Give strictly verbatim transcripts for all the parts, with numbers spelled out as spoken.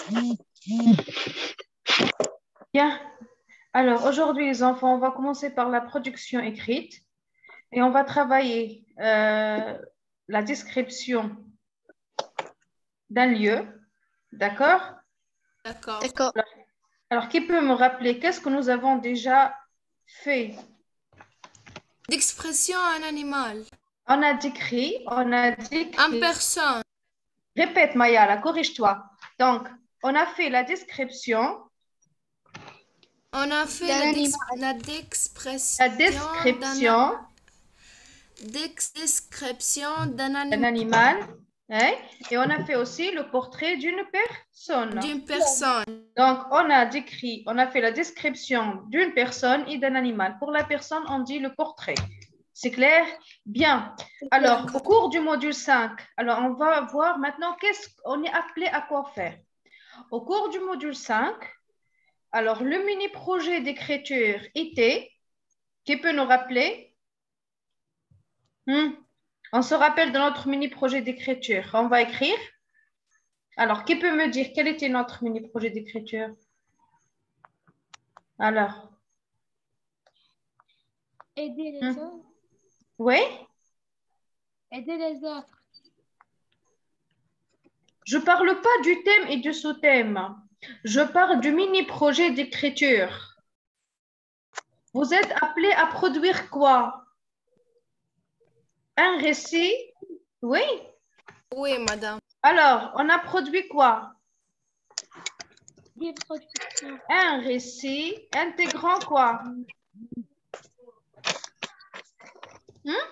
Bien. Alors, aujourd'hui, les enfants, on va commencer par la production écrite et on va travailler euh, la description d'un lieu. D'accord? D'accord. D'accord. Alors, qui peut me rappeler qu'est-ce que nous avons déjà fait? D'expression un animal. On a décrit, on a décrit. En personne. Répète, Maya, corrige-toi. Donc, on a fait la description. On a fait la, dex la description. La description. Dex description d'un animal. animal. Hein? Et on a fait aussi le portrait d'une personne. D'une personne. Donc, on a décrit, on a fait la description d'une personne et d'un animal. Pour la personne, on dit le portrait. C'est clair? Bien. Alors, au cours du module cinq, alors on va voir maintenant qu'est-ce qu'on est appelé à quoi faire. Au cours du module cinq, alors le mini-projet d'écriture était, qui peut nous rappeler? Hmm. On se rappelle de notre mini-projet d'écriture. On va écrire. Alors, qui peut me dire quel était notre mini-projet d'écriture? Alors. Aider les hmm. autres. Oui? Aider les autres. Je ne parle pas du thème et du sous-thème. Je parle du mini-projet d'écriture. Vous êtes appelé à produire quoi? Un récit? Oui? Oui, madame. Alors, on a produit quoi? Des productions. Un récit intégrant quoi? Hmm?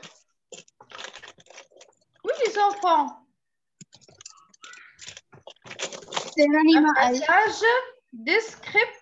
Oui, les enfants. C'est un animal. Un passage descriptif.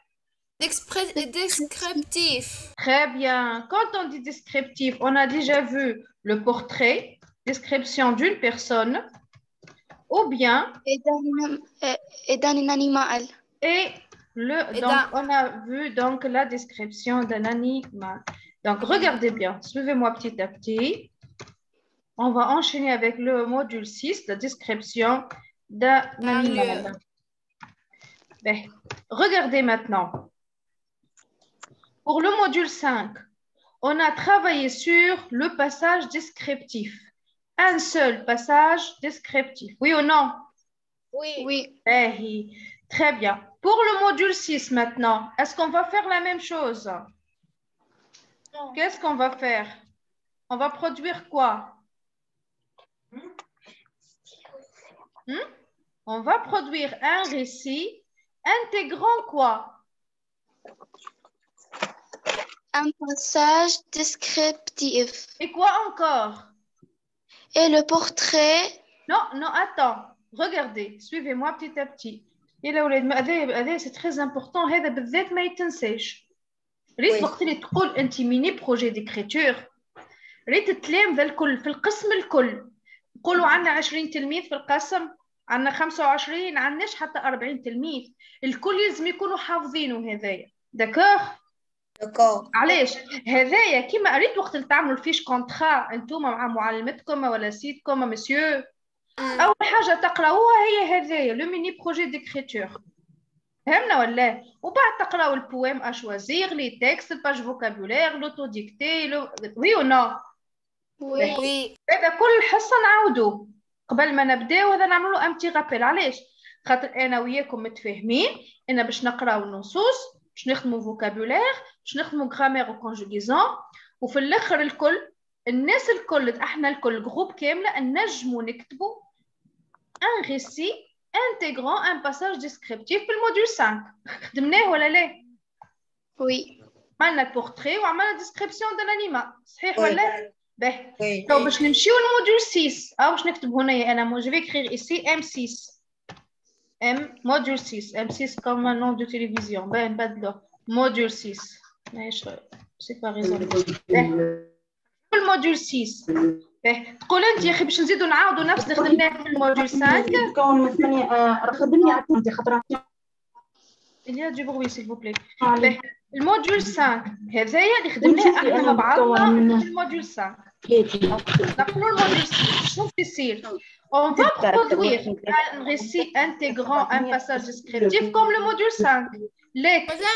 Descriptif. Très bien. Quand on dit descriptif, on a déjà vu le portrait, description d'une personne, ou bien... Et d'un animal. Et, le, Et donc, on a vu donc la description d'un animal. Donc, regardez bien. Suivez-moi petit à petit. On va enchaîner avec le module six, la description d'un animal. Ben, regardez maintenant. Pour le module cinq, on a travaillé sur le passage descriptif. Un seul passage descriptif. Oui ou non? Oui. Oui. Eh, très bien. Pour le module six maintenant, est-ce qu'on va faire la même chose? Qu'est-ce qu'on va faire? On va produire quoi? Hmm? On va produire un récit intégrant quoi? Un passage descriptif. Et quoi encore? Et le portrait. Non, non, attends. Regardez, suivez-moi petit à petit. C'est très important. هذا بالذات ما يتنساش. ريت وقت اللي تقول أنت ميني بروجي ديكريتور ريت التلامذة الكل في القسم الكل نقولوا عندنا عشرين تلميذ في القسم، عندنا خمسة وعشرين، عندناش حتى أربعين تلميذ، الكل لازم يكونوا حافظينه هذايا. داكوغ؟ داكوغ. علاش؟ هذايا كيما ريت وقت اللي تعملوا الفيش كونترا انتوما مع معلمتكم ولا سيدكم مسيو، أول حاجة تقراوها هي هذايا لو ميني بروجي ديكريتور. فهمنا ولا؟ وبعد تقراو البويم اشوازيغ لي تكست الباج فوكابولير لوتو ديكتي لو وي او نو؟ وي. هذا كل حصه نعاودوه قبل ما نبداو. هذا نعملوا امتي غابيل. علاش؟ خاطر انا وياكم متفاهمين ان باش نقراو النصوص باش نخدموا فوكابولير باش نخدموا غرامير وكونجوغيزون، وفي الاخر الكل الناس الكل احنا الكل جروب كامله نجموا نكتبوا ان ريسي intégrant un passage descriptif في الموديول خمسة. خدمناه ولا لا؟ وي. عملنا البورتري وعملنا ديسكريبسيون دان انيمال، صحيح ولا؟ باهي. تو باش نمشيو للموديول ستة، او باش نكتب هنايا انا جو في écrire ici ام ستة. ام موديول ستة، ام ستة comme un nom de télévision. باهي نبدلو موديول ستة. ماشي سي با ريزون. الموديول ستة. باهي تقول انت يا اخي باش نزيدو نعاودو نفس اللي خدمناه في الموديول خمسة. كون من ثمانية خدمني عندي خطرات. Il y a du bruit s'il vous plaît. باهي الموديول خمسة هذايا اللي خدمناه احنا مع بعضنا في الموديول خمسة. نقولوا الموديول ستة شنو في يصير؟ On va produire un récit intégrant un passage descriptif comme le module cinq. Les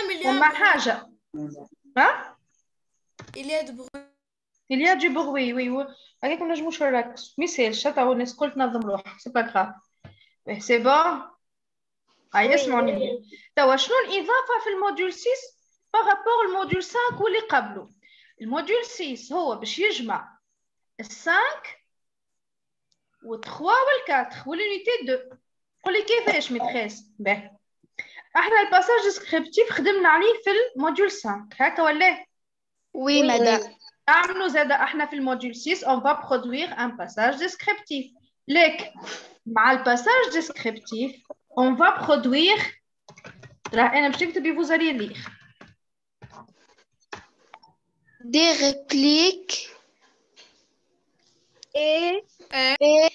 hein? Il y a du bruit. Il y a du bruit, oui, oui. Avec on a joué sur la مثال شتا والناس الكل تنظم روحها c'est pas grave. C'est bon. هيا اسمعوني. توا شنو الإضافة في الموديول ستة par rapport au module cinq واللي قبله. الموديول ستة هو باش يجمع الخمسة والثلاثة والأربعة والunité اثنين. قول لي كيفاش ميتريس؟ باهي. احنا الباساج ديسكريبتيف خدمنا عليه في الموديول خمسة هكا ولا؟ Oui, madame. نعملوا زاده احنا في الموديول ستة on va produire un passage descriptif. لك مع الباساج ديسكريبتيف on va produire راه انا باش نكتب vous allez lire Des répliques et et,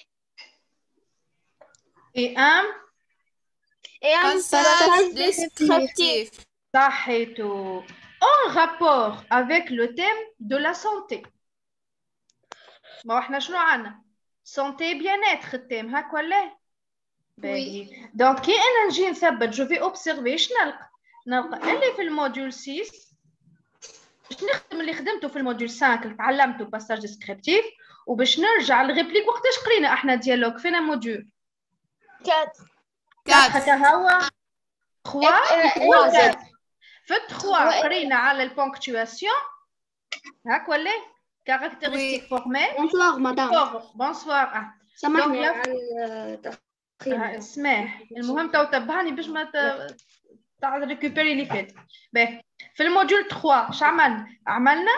et un et un passage descriptif. صحيتو en rapport avec le thème de la santé. ما احنا شنو عندنا؟ santé bien-être الثيم هاك ولا؟ باهي. دونك كي انا نجي نثبت جو في اوبسيرفي شنو نلقى؟ نلقى اللي في الموديول ستة باش نخدم اللي خدمته في الموديول خمسة اللي تعلمته باساج ديسكريبتيف وباش نرجع للريبليك وقتاش قرينا احنا ديالوج فينا موديول quatre. quatre هكا هو ثلاثة في ثلاثة قرينا على البونكتواسيون هاك ولا كاركتيرستيك فورميل. Bonsoir, madame. بونسوار. سامحني على التأخير. اسمح المهم تو تبعني باش ما تعال ريكوبيري اللي فات. باهي في الموديول ثلاثة اش عملنا؟ عملنا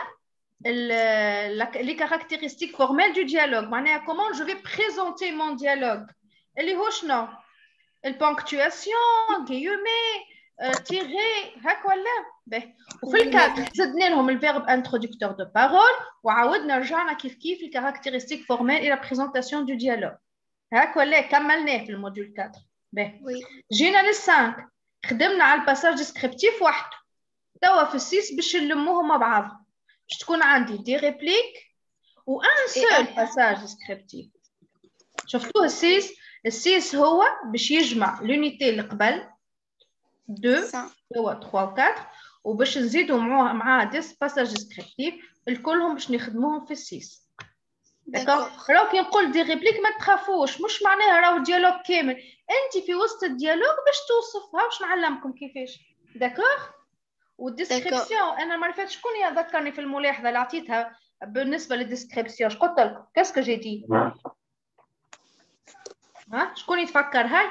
لي كاركتيرستيك فورميل دو ديالوج معناها كومون جو في بريزونتي مون ديالوج اللي هو شنو؟ البونكتواسيون غيومي تيغي هاك ولا؟ باهي وفي الكادر زدنا لهم الفيرب انترودكتور دو بارول وعاودنا رجعنا كيف كيف الكاركتيرستيك فورميل الى بريزونطاسيون دو ديالوج هاك ولا؟ كملناه في الموديول أربعة. باهي جينا للخمسة خدمنا على الباساج ديسكريبتيف وحده. توا في الستة باش نلموهم مع بعض باش تكون عندي دي ريبليك و ان سول باساج ديسكريبتيف. شفتوه الستة؟ الستة هو باش يجمع لونيتي اللي قبل اثنين هو ثلاثة و أربعة وباش نزيدوا معاه معاه ديس باساج ديسكريبتيف الكلهم باش نخدموهم في السيس. داكوغ راهو كي نقول دي ريبليك ما تخافوش مش معناها راهو ديالوج كامل انت في وسط الديالوج باش توصف ها باش نعلمكم كيفاش. داكوغ والديسكريبسيون انا ما عرفتش شكون يذكرني في الملاحظه اللي عطيتها بالنسبه للديسكريبسيون اش قلت لكم كاسكو جي دي ها شكون يتفكر؟ هاي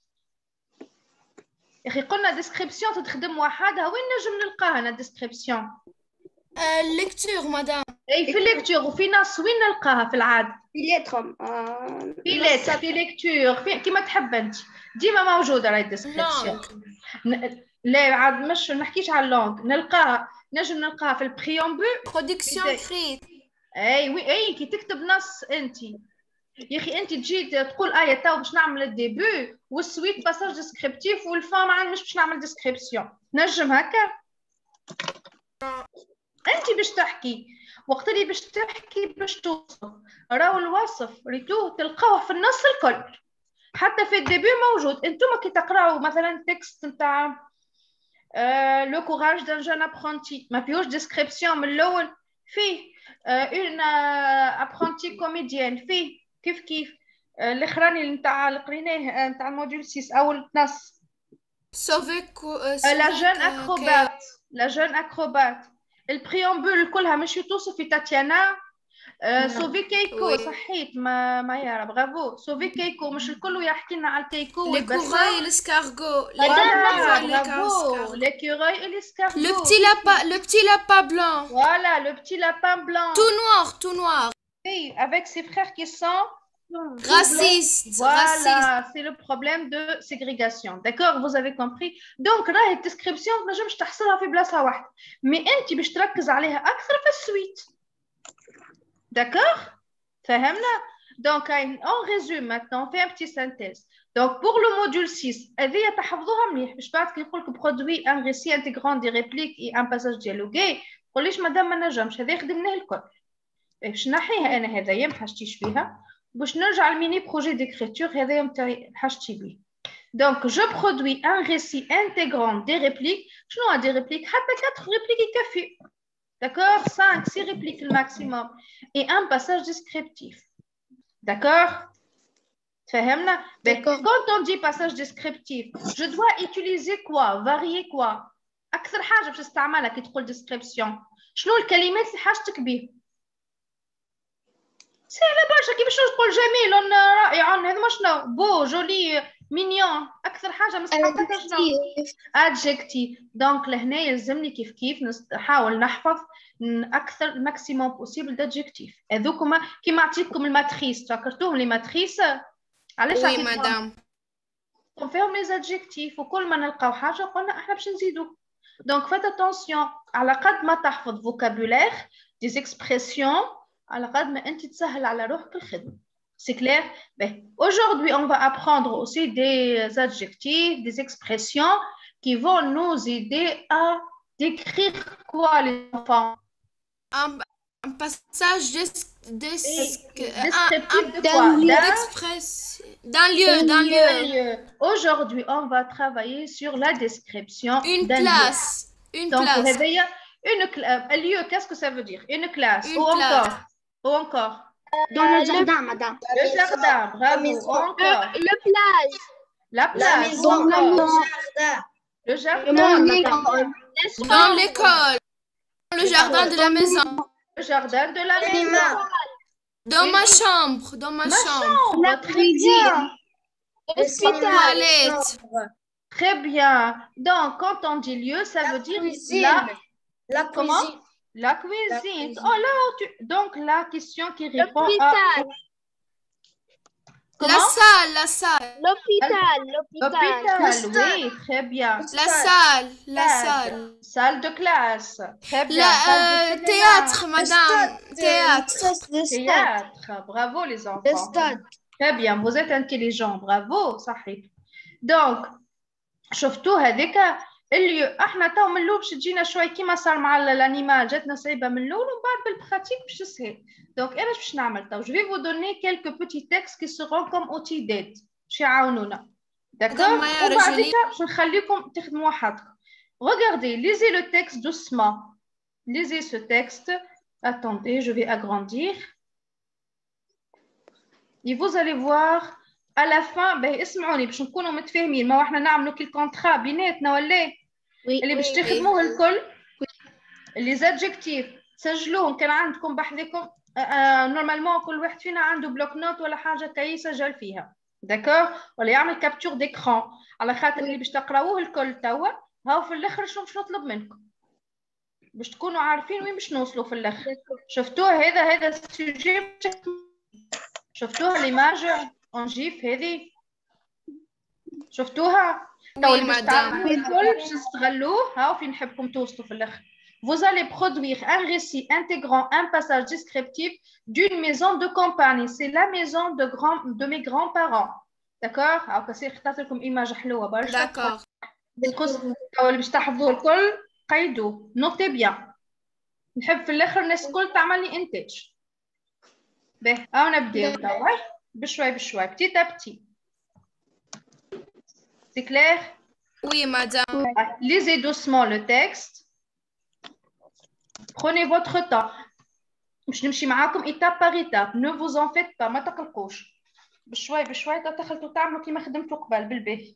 يا اخي قلنا ديسكريبسيون تخدم وحدها وين نجم نلقاها انا ديسكريبسيون؟ الليكتور مدام. اي في الليكتور وفي نص وين نلقاها في العاده؟ في ليترهم في ليتر في ليكتور في كيما تحب انت ديما موجوده راهي الديسكريبسيون. لا عاد مش نحكيش على اللونغ نلقاها نجم نلقاها في البريومبول برودكسيون كريت. اي وي اي كي تكتب نص انت يا اخي انت تجي تقول ايه تو باش نعمل الديبي والسويت باساج ديسكريبتيف والفام عندي مش باش نعمل ديسكريبسيون نجم هكا انت باش تحكي وقت اللي باش تحكي باش توصف راهو الوصف ريتوه تلقاوه في النص الكل حتى في الديبي موجود. انتم كي تقراو مثلا تكست نتاع لو كوراج دان جون ابرونتي ما فيهوش ديسكريبسيون من الاول فيه اون ابرونتي كوميديان فيه كيف كيف الاخراني نتاع اللي قريناه نتاع الموديول ستة اول نص سوفيكو لا جون اكروبات لا جون اكروبات البريومبول كلها مش توصف في تاتيانا سوفي كيكو صحيت ما ما يرى برافو سوفي كيكو مش الكل يحكي لنا على الكيكو والكوراي الاسكارغو برافو l'écureuil et l'escargot le petit lapin le petit lapin blanc voilà le petit lapin blanc tout noir tout noir oui avec ses frères qui sont racistes voilà c'est le problème de ségrégation d'accord vous avez compris donc راهي الديسكريبسيون ما نجمش تحصلها في بلاصه واحده مي انت باش تركز عليها اكثر في السويت. D'accord? فهمنا؟ Donc, on résume maintenant, on fait un petit synthèse. Donc, pour le module six, هذه تحفظوها مليح باش بعد كي نقول لك produit un récit intégrant des répliques et un passage dialogué تقوليش مادام ما نجمش هذا خدمناه الكل. باش نحيها انا هذايا ما حاجتيش فيها باش نرجع الميني بروجي d'écriture هذايا نتاعي حاجتي بيه. Donc, je produis un récit intégrant des répliques. Je n'ai des répliques, quatre répliques café. D'accord? cinq, six répliques le maximum. Et un passage descriptif. D'accord? Quand on dit passage descriptif, je dois utiliser quoi? Varier quoi? أكثر حاجة باش تستعملها كي تقول description. شنو الكلمات اللي حاجتك بيه؟ سهلة برشا كيفاش تقول جميل رائع هذا ما شنو بو جولي مينيون أكثر حاجة مستحقة شنو؟ adjectif. دونك لهنا يلزمني كيف كيف نحاول نحفظ أكثر الماكسيموم بوسيبل d'adjectif. هذوكما كيما عطيتكم الماتريس تفكرتوهم لي ماتريس علاش وي مدام فيهم لي زادجيكتيف وكل ما نلقاو حاجة قلنا احنا باش نزيدو. دونك فات اتونسيون على قد ما تحفظ فوكابولير دي زيكسبرسيون على قد ما انت تسهل على روحك الخدمة. C'est clair? Ben, aujourd'hui, on va apprendre aussi des adjectifs, des expressions qui vont nous aider à décrire quoi les enfants? Un, un passage des, des, descriptif un, un, de quoi? D'un lieu, d'un lieu. lieu. Aujourd'hui, on va travailler sur la description une d'un classe. lieu. Une Donc, classe. Une classe. Un lieu, qu'est-ce que ça veut dire? Une classe. Une Ou classe. encore? Ou encore? Dans le jardin, madame. Le jardin, bravo. Ou encore? Le plage. La plage. La maison. Le jardin. Le jardin. Dans l'école. Dans le jardin de la maison. Le jardin de la maison. Dans ma chambre. Dans ma, ma chambre. chambre. La cuisine. L'hôpital. Très bien. Donc, quand on dit lieu, ça la veut dire la, la comment? cuisine. La cuisine. La cuisine. Oh là, tu... donc la question qui répond à... Comment? La salle, la salle. L'hôpital, l'hôpital. Oui, très bien. La salle, la salle. salle. Salle de classe. Très bien. Le euh, théâtre, madame. Théâtre. Théâtre. Bravo les enfants. Le stade. Très bien, vous êtes intelligents. Bravo, صحيح. Donc, شفتوا هذيك اللي احنا تو من الاول باش تجينا شوي كيما صار مع الانيمال جاتنا صعيبه من الاول ومن بعد بالبراتيك باش تسهل. دونك انا باش نعمل تو جو في فو دوني كيلكو بوتي تيكست كي سيغون كوم اوتي ديد باش يعاونونا. داكور وبعديك باش نخليكم تخدموا وحدكم. Regardez, lisez le texte doucement. Lisez ce texte. Attendez, je vais agrandir. Et vous allez voir à la fin باهي اسمعوني باش نكونوا متفاهمين ما احنا نعملوا كي الكونترا بيناتنا ولا اللي باش تخدموه الكل لي زادجيكتيف سجلوهم كان عندكم بحذكم نورمالمون كل واحد فينا عنده بلوك نوت ولا حاجه كي يسجل فيها داكور ولا يعمل كابتور ديكران على خاطر اللي باش تقراوه الكل توا هاو في الاخر شنو باش نطلب منكم باش تكونوا عارفين وين باش نوصلوا في الاخر. شفتوه هذا هذا السوجي شفتوها ليماج انجيف هذه شفتوها تو اللي باش تعملوا الكل باش تستغلوه هاو فين نحبكم توصلوا في الاخر. Vous allez produire un récit intégrant un passage descriptif d'une maison de campagne. C'est la maison de grand de mes grands-parents. D'accord? هاو كسي اخترت لكم ايماج حلوه برشا. D'accord. تو اللي باش تحفظوا الكل قيدوه نوتي بيان. نحب في الاخر الناس الكل تعمل لي انتاج. باهي هاو نبداو توا بشوي بشوي petit à petit. C'est clair? Oui, madame. Lisez doucement le texte. Prenez votre temps. باش نمشي معاكم étape par étape. Ne vous en faites pas ما تقلقوش. بشوي بشوي تدخلتوا تعملوا كيما خدمتوا قبل بالباهي.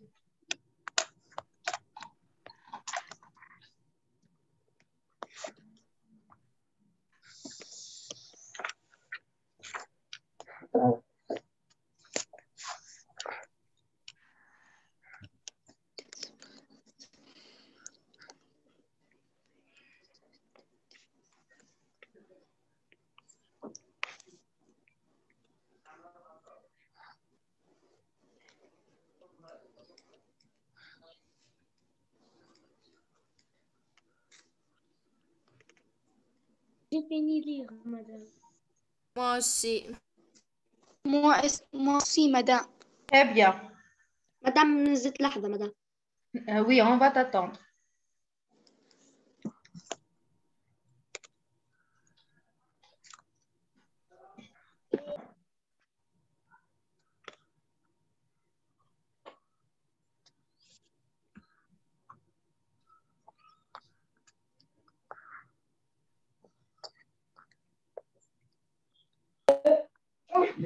J'ai fini de lire, madame. Moi aussi. Moi, moi aussi, madame. Très bien. Madame, نزلت لحظة, madame. Euh, oui, on va t'attendre.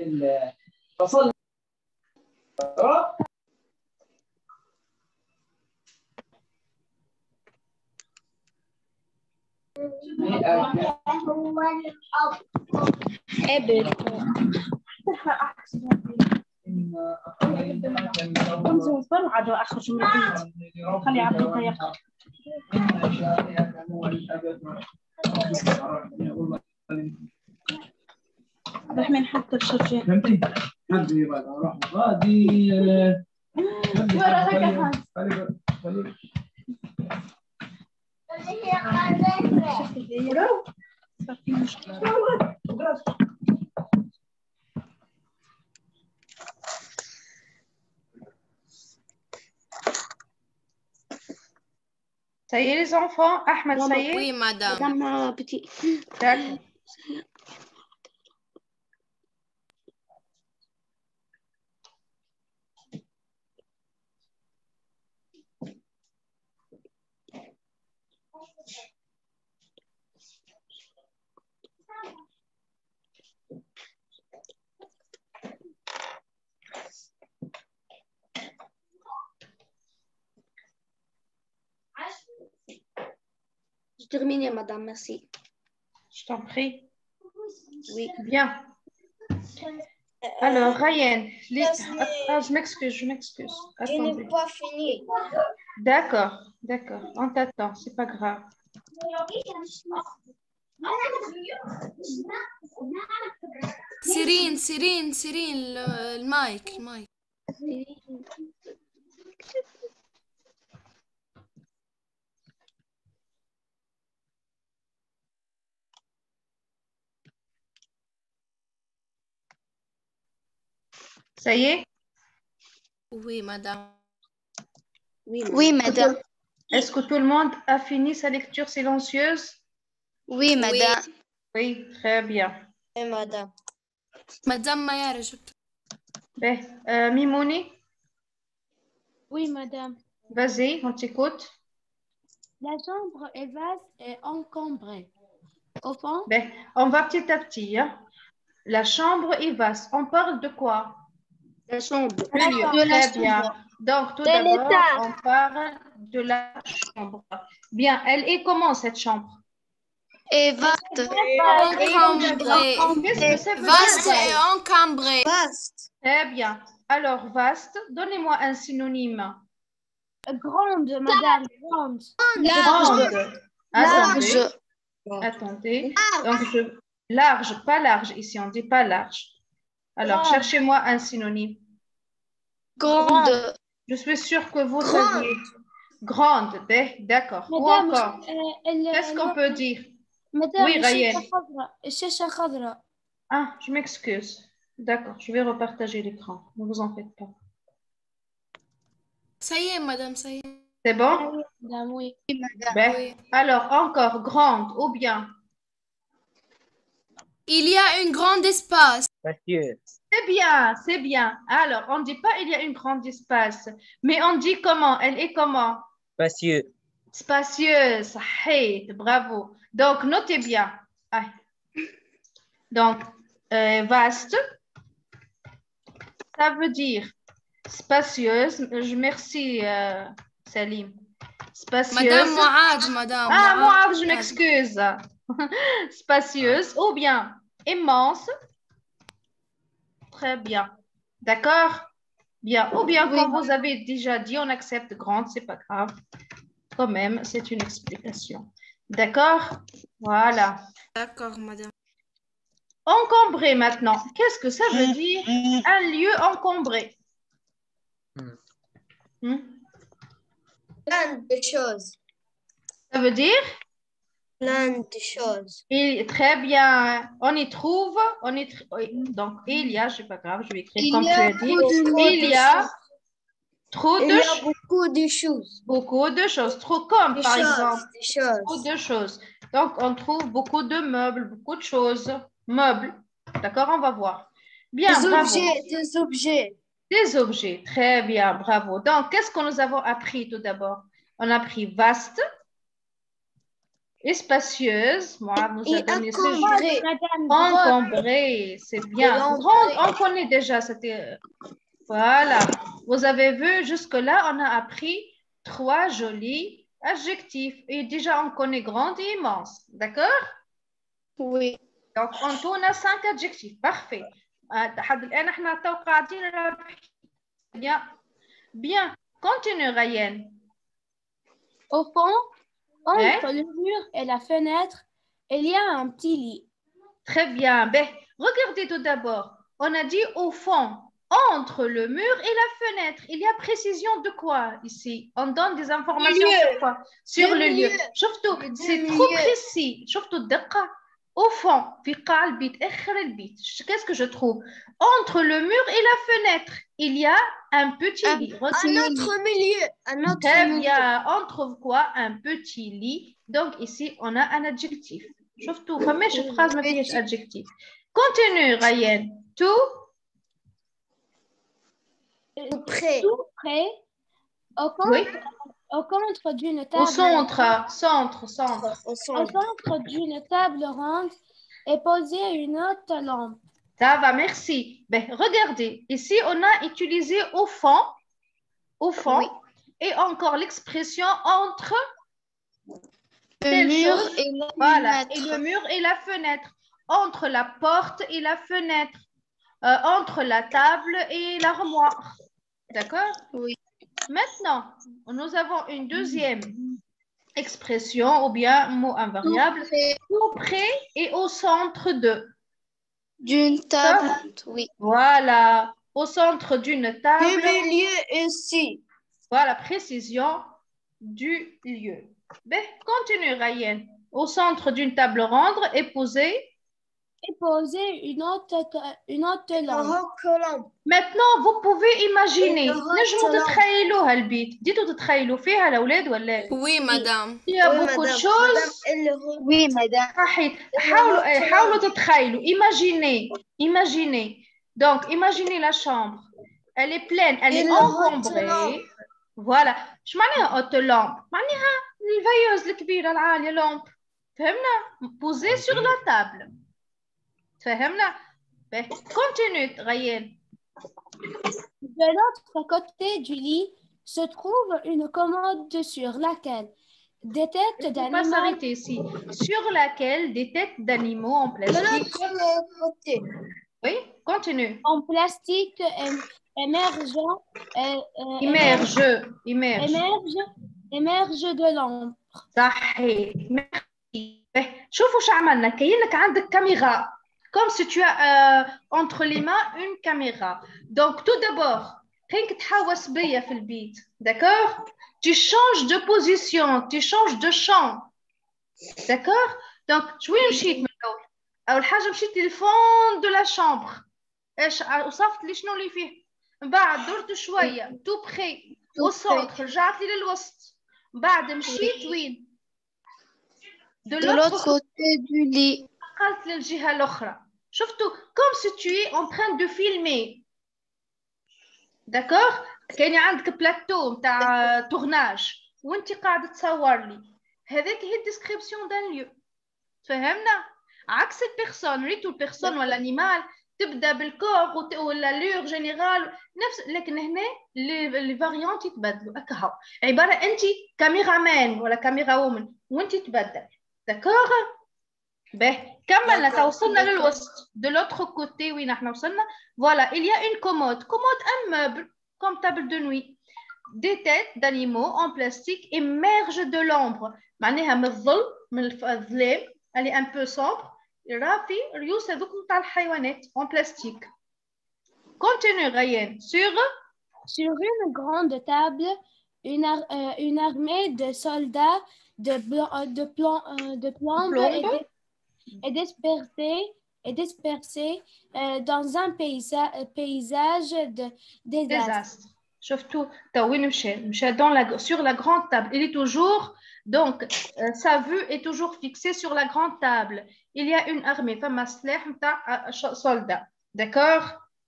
انزل عاد اخرج من البيت خلي عبدك يقرا. الرحمن حتى الشجاع فهمتي؟ هذه بعد اروح غادي صار في مشكلة. Ça y est les enfants, Ahmed, ça y est? Oui, madame. Madame Petit. D'accord. J'ai terminé, madame, merci. Je t'en prie. Oui. Bien. Alors, Ryan, les... ah, je m'excuse, je m'excuse. Je n'ai pas fini. D'accord, d'accord. On t'attend, c'est pas grave. Cyrine, Cyrine, Cyrine, le, le mic, le mic. Ça y est? Oui, madame. Oui, madame. Oui, madame. Est-ce que tout le monde a fini sa lecture silencieuse? Oui, madame. Oui, très bien. Oui, madame. Madame Maya, je... Ben, euh, Mimouni? Oui, madame. Vas-y, on t'écoute. La chambre est vaste et encombrée. Au fond? Ben, on va petit à petit. Hein. La chambre est vaste. On parle de quoi? La chambre. Le lieu. De la Très chambre. bien. Donc, tout De d'abord, l'état. on parle de la chambre. Bien, elle est comment cette chambre? Et vaste. Encombrée. Qu'est-ce que ça veut Vaste dire? et encombrée. Vaste. Très bien. Alors, vaste, donnez-moi un synonyme. Grande, madame. Grande. Grande. Attendez. Large. Attendez. Donc, je... large, pas large. Ici, on ne dit pas large. Alors, Grande. cherchez-moi un synonyme. Grande. Je suis sûre que vous Grande. saviez. Grande, d'accord. Ou Madame, encore, euh, elle- qu'est-ce qu'on elle- peut dire? Madame, Oui, Ryan. الشاشة خضراء. الشاشة خضراء. Ah, je m'excuse. D'accord, je vais repartager l'écran. Ne vous en faites pas. Ça y est, madame, ça y est. C'est bon? Madame, oui. Ben, Oui. alors, encore, grande ou bien? Il y a un grand espace. C'est bien, c'est bien. Alors, on ne dit pas il y a une grande espace, mais on dit comment? Elle est comment? Spacieux. Spacieuse. Sahih, bravo. Donc, notez bien. Ah. Donc, euh, vaste, ça veut dire spacieuse. Je merci, euh, Salim. Spacieuse. Madame Mouad, madame. Ah, Mouad. moi, je m'excuse. Spacieuse ou bien immense. Très bien. D'accord? Bien. Ou bien, Oui. comme vous avez déjà dit, on accepte grande, c'est pas grave. Quand même, c'est une explication. D'accord? Voilà. D'accord, madame. Encombré maintenant. Qu'est-ce que ça veut dire? Un lieu encombré. Hmm? Plein de choses. Ça veut dire? Plein de choses. Et, très bien. On y trouve. On y tr- oui, donc, il y a, c'est pas grave, je vais écrire comme tu as dit. Il y a trop Il de y a choses. beaucoup de choses. Beaucoup de choses. Trop comme, Des par choses, exemple. des Beaucoup choses. de choses. Donc, on trouve beaucoup de meubles, beaucoup de choses. Meubles. D'accord, on va voir. Bien, Des bravo. objets, des objets. Des objets. Très bien, bravo. Donc, qu'est-ce que nous avons appris tout d'abord? On a appris vaste. et spacieuse. Moi, nous Et a donné ce encombrée. encombrée, c'est bien. Grande, on connaît déjà. C'était voilà. Vous avez vu jusque-là, on a appris trois jolis adjectifs. Et déjà, on connaît grande et immense. D'accord? Oui. Donc, en tout, on a cinq adjectifs. Parfait. Bien. Bien. Continue, Ryan. Au fond, entre Hein? le mur et la fenêtre, il y a un petit lit. Très bien. Ben, regardez tout d'abord. On a dit au fond, entre le mur et la fenêtre. Il y a précision de quoi ici? On donne des informations sur quoi? Sur le, le lieu. lieu. C'est trop précis. Au fond, qu'est-ce que je trouve? Entre le mur et la fenêtre, il y a un petit un, lit. Un autre milieu. Un autre Très milieu. bien. On trouve quoi? Un petit lit. Donc ici, on a un adjectif. شفتوا فماش phrase ما فيهاش adjectif. Continue, Ryan. Tout Tout près. Tout près, au contre, oui. au contre d'une table. Au centre, centre, centre. Au centre, au centre d'une table ronde est posée une haute lampe. Ça va, merci. Ben, regardez, ici, on a utilisé au fond, au fond, oui. Et encore l'expression entre le mur chose, et la voilà, fenêtre. Et le mur et la fenêtre. Entre la porte et la fenêtre. Euh, entre la table et l'armoire. D'accord? Oui. Maintenant, nous avons une deuxième expression ou bien mot invariable. Tout près, tout près et au centre de. D'une table, oui. Voilà, au centre d'une table. Du milieu ici. Voilà, précision du lieu. Ben, continue, Ryan. Au centre d'une table ronde est posée. Est posée une autre, une autre lampe. Maintenant, vous pouvez imaginer. نجموا تتخيلوا هالبيت. ديتوا تتخيلوا فيها الأولاد ولا؟ Oui, madame. Il y a beaucoup de choses. Oui, madame. حاولوا حاولوا تتخيلوا. Imaginez. Imaginez. Donc, imaginez la chambre. Elle est pleine, elle est encombrée. Voilà. شو معناها haute lampe؟ معناها الفيوز الكبيرة العالية lampe. فهمنا؟ Posée sur la table. فهمنا؟ Continue, Ryan. De l'autre côté du lit se trouve une commode sur laquelle des têtes d'animaux. On va s'arrêter ici. Sur laquelle des têtes d'animaux en plastique. De l'autre côté. Oui, continue. En plastique émergeant. Euh, émerge, émerge. Émerge, émerge de l'ombre. صحيح. Merci. شوفوا شو عملنا. كأنك عندك كاميرا. Comme si tu as euh, entre les mains une caméra. Donc, tout d'abord, d'accord? Tu changes de position, tu changes de champ. D'accord? Donc, je vais me أول حاجة مشيت للفون de la chambre. إيش وصفت لي شنو اللي فيه. بعد درت شوية tout près au centre رجعت لي للوسط. بعد مشيت وين؟ De l'autre côté du lit. قلت للجهة الأخرى. شفتوا comme si tu es en train de filmer. D'accord? كاين عندك بلاتو نتاع تورناج وانت قاعده تصور لي. هذاك هي الديسكريبسيون دان ليو. فهمنا؟ عكس البيرسون، ريتو البيرسون ولا انيمال تبدا بالكور ولا لور جينيرال نفس، لكن هنا لي فاريونت يتبدلوا هكا هو. عباره انت كاميرا مان ولا كاميرا وومن وانت تبدل. داكور؟ باهي كملنا توصلنا للوسط. de l'autre côté وين احنا وصلنا؟ voilà, il y a une commode. commode un meuble comme table de nuit. des têtes d'animaux en plastique émergent de l'ombre. معناها من الظل من الظلام. elle est un peu sombre. راه في ريوس هذوك نتاع الحيوانات en plastique. continue Ryan. sur sur une grande table une, ar euh, une armée de soldats de de plan euh, de plombes et est dispersé, est dispersé euh, dans un paysa paysage de désastre. شفتوا تو وين مشى؟ مشى dans la sur la grande table. Il est toujours donc euh, sa vue est toujours fixée sur la grande table. Il y a une armée فما سلاح نتاع soldats. D'accord?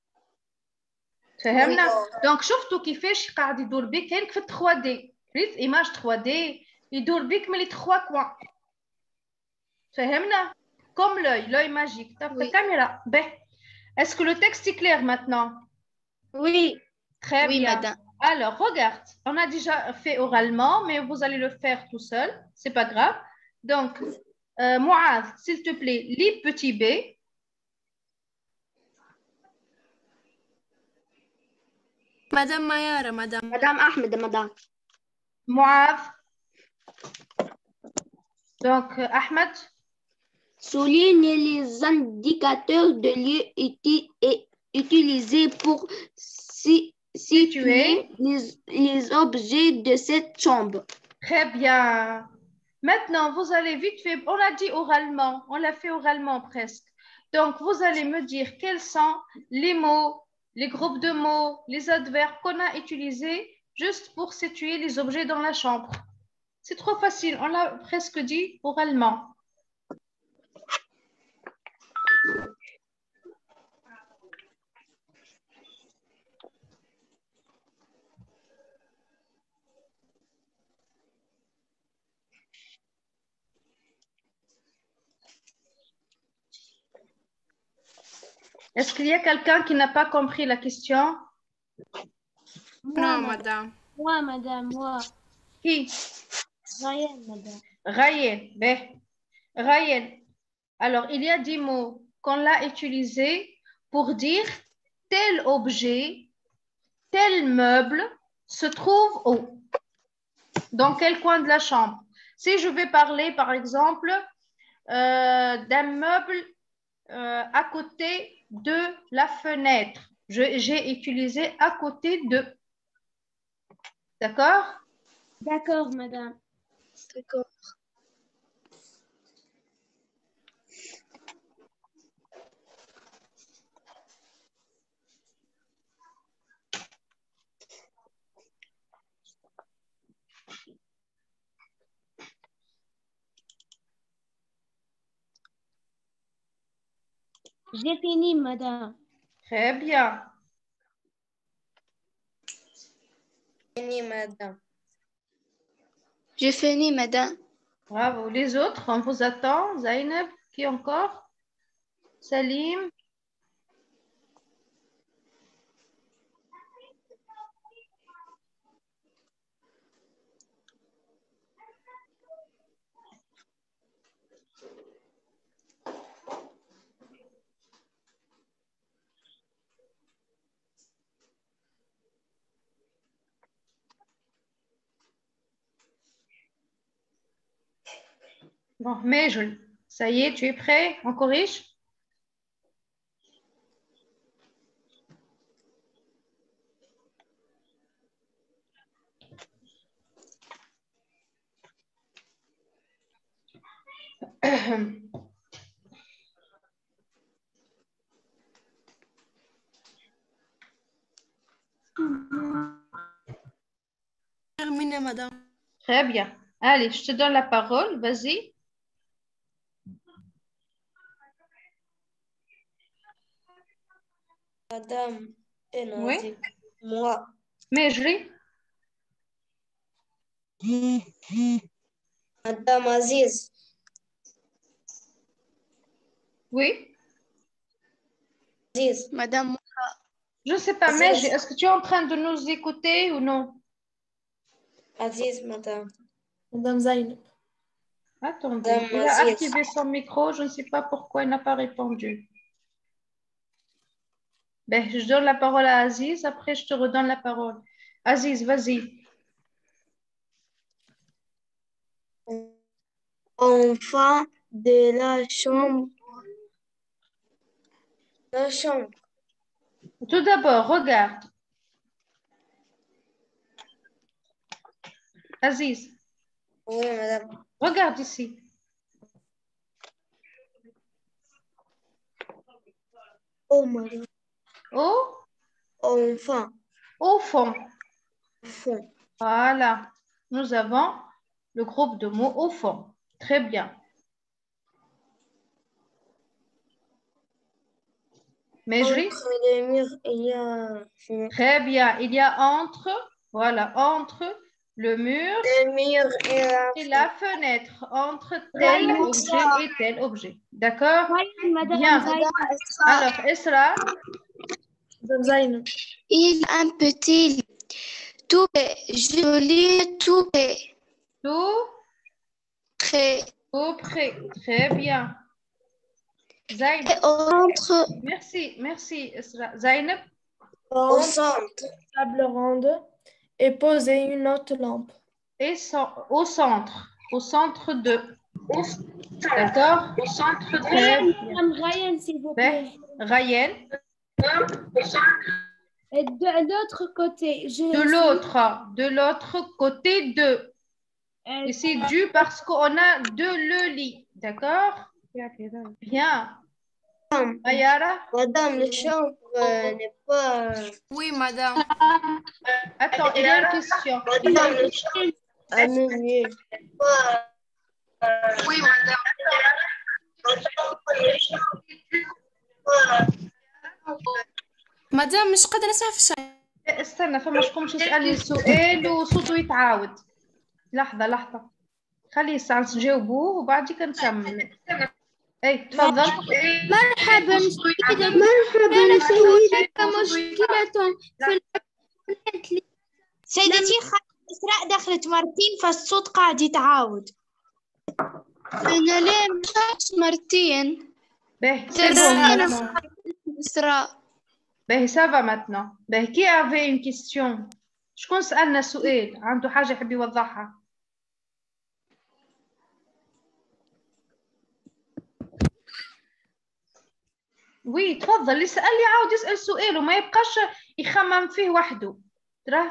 فهمنا؟ donc شفتوا كيفاش قاعد يدور بك كانك في ثري دي. ريت ايماج ثري دي يدور بك من لي ثري كوان. فهمنا comme l'œil, l'œil magique. Ta Oui. caméra. Ben, est-ce que le texte est clair maintenant? Oui. Très Oui, bien. madame. Alors, regarde, on a déjà fait oralement, mais vous allez le faire tout seul. C'est pas grave. Donc, euh, Mouad, s'il te plaît, lis petit b. Madame Mayara, madame. Madame Ahmed, madame. Mouad. Donc, euh, Ahmed. Souligne les indicateurs de lieu uti- et utilisés pour si- situer les, les objets de cette chambre. Très bien. Maintenant, vous allez vite fait, on l'a dit oralement, on l'a fait oralement presque. Donc, vous allez me dire quels sont les mots, les groupes de mots, les adverbes qu'on a utilisés juste pour situer les objets dans la chambre. C'est trop facile, on l'a presque dit oralement. Est-ce qu'il y a quelqu'un qui n'a pas compris la question? Non, madame. Moi, madame, moi. Qui? Ryan, madame. Ryan. Ben, Ryan. Alors, il y a des mots qu'on l'a utilisés pour dire tel objet, tel meuble se trouve où? Dans quel coin de la chambre? Si je vais parler, par exemple, euh, d'un meuble euh, à côté de la fenêtre, j'ai utilisé à côté de. D'accord? D'accord, madame. D'accord. J'ai fini, madame. Très bien. Fini, madame. J'ai fini, madame. Bravo. Les autres, on vous attend. Zainab, qui encore? Salim. Bon, mais je... ça y est, tu es prêt? On corrige? Terminé, madame. Très bien. Allez, je te donne la parole. Vas-y. Madame, Oui. moi. Mais je lis. Madame Aziz. Oui. Aziz. Madame. Je ne sais pas, mais est-ce que tu es en train de nous écouter ou non? Aziz, madame. Madame Zainab. Attendez, Madame il a Aziz. activé son micro. Je ne sais pas pourquoi il n'a pas répondu. Ben, je donne la parole à Aziz. Après, je te redonne la parole. Aziz, vas-y. Enfant de la chambre. La chambre. Tout d'abord, regarde. Aziz, Oui, madame. regarde ici. Oh, madame. Au, Enfant. au fond. Enfant. Voilà. Nous avons le groupe de mots au fond. Très bien. Mais je lis. Entre les murs, il y a... Très bien. Il y a entre, voilà, entre Le mur. Le mur et la, et la fenêtre entre tel objet et tel objet. D'accord? Bien. Alors, Esra. Il a un petit tout joli, tout Tout près. Tout près. Très bien. Zainab. Et entre. Merci, merci, Esra. Zainab. Au centre. Table ronde et poser une autre lampe. Et so au centre. Au centre de. D'accord? Au centre de. Ryan, s'il vous plaît. Ryan. Et de l'autre côté. Je De l'autre. De l'autre côté de. Et c'est dû parce qu'on a deux le lit. D'accord? Bien. Ayara? Madame, le chambre euh, n'est pas. Oui, madame. Attends, il y a une question. Madame, le chambre à meublé. Oui, madame. مدام مش قادرة نسمع في الشيء. استنى فما شكون باش يسألني سؤال وصوته يتعاود. لحظة لحظة. خليه يسأل نجاوبوه وبعديك نكمل. اي تفضل. مرحبا سيدة. مرحبا سيدة. مشكلة في الإنترنت. سيدتي إسراء دخلت مرتين فالصوت قاعد يتعاود. أنا ليه مش مرتين؟ باهي سيبهم. إسراء. باهي سافا ماتنا. باهي كي افي اون كيستيون. شكون سألنا سؤال عنده حاجة يحب يوضحها؟ وي تفضل اللي سأل لي عاود يسأل سؤال وما يبقاش يخمم فيه وحده. تراه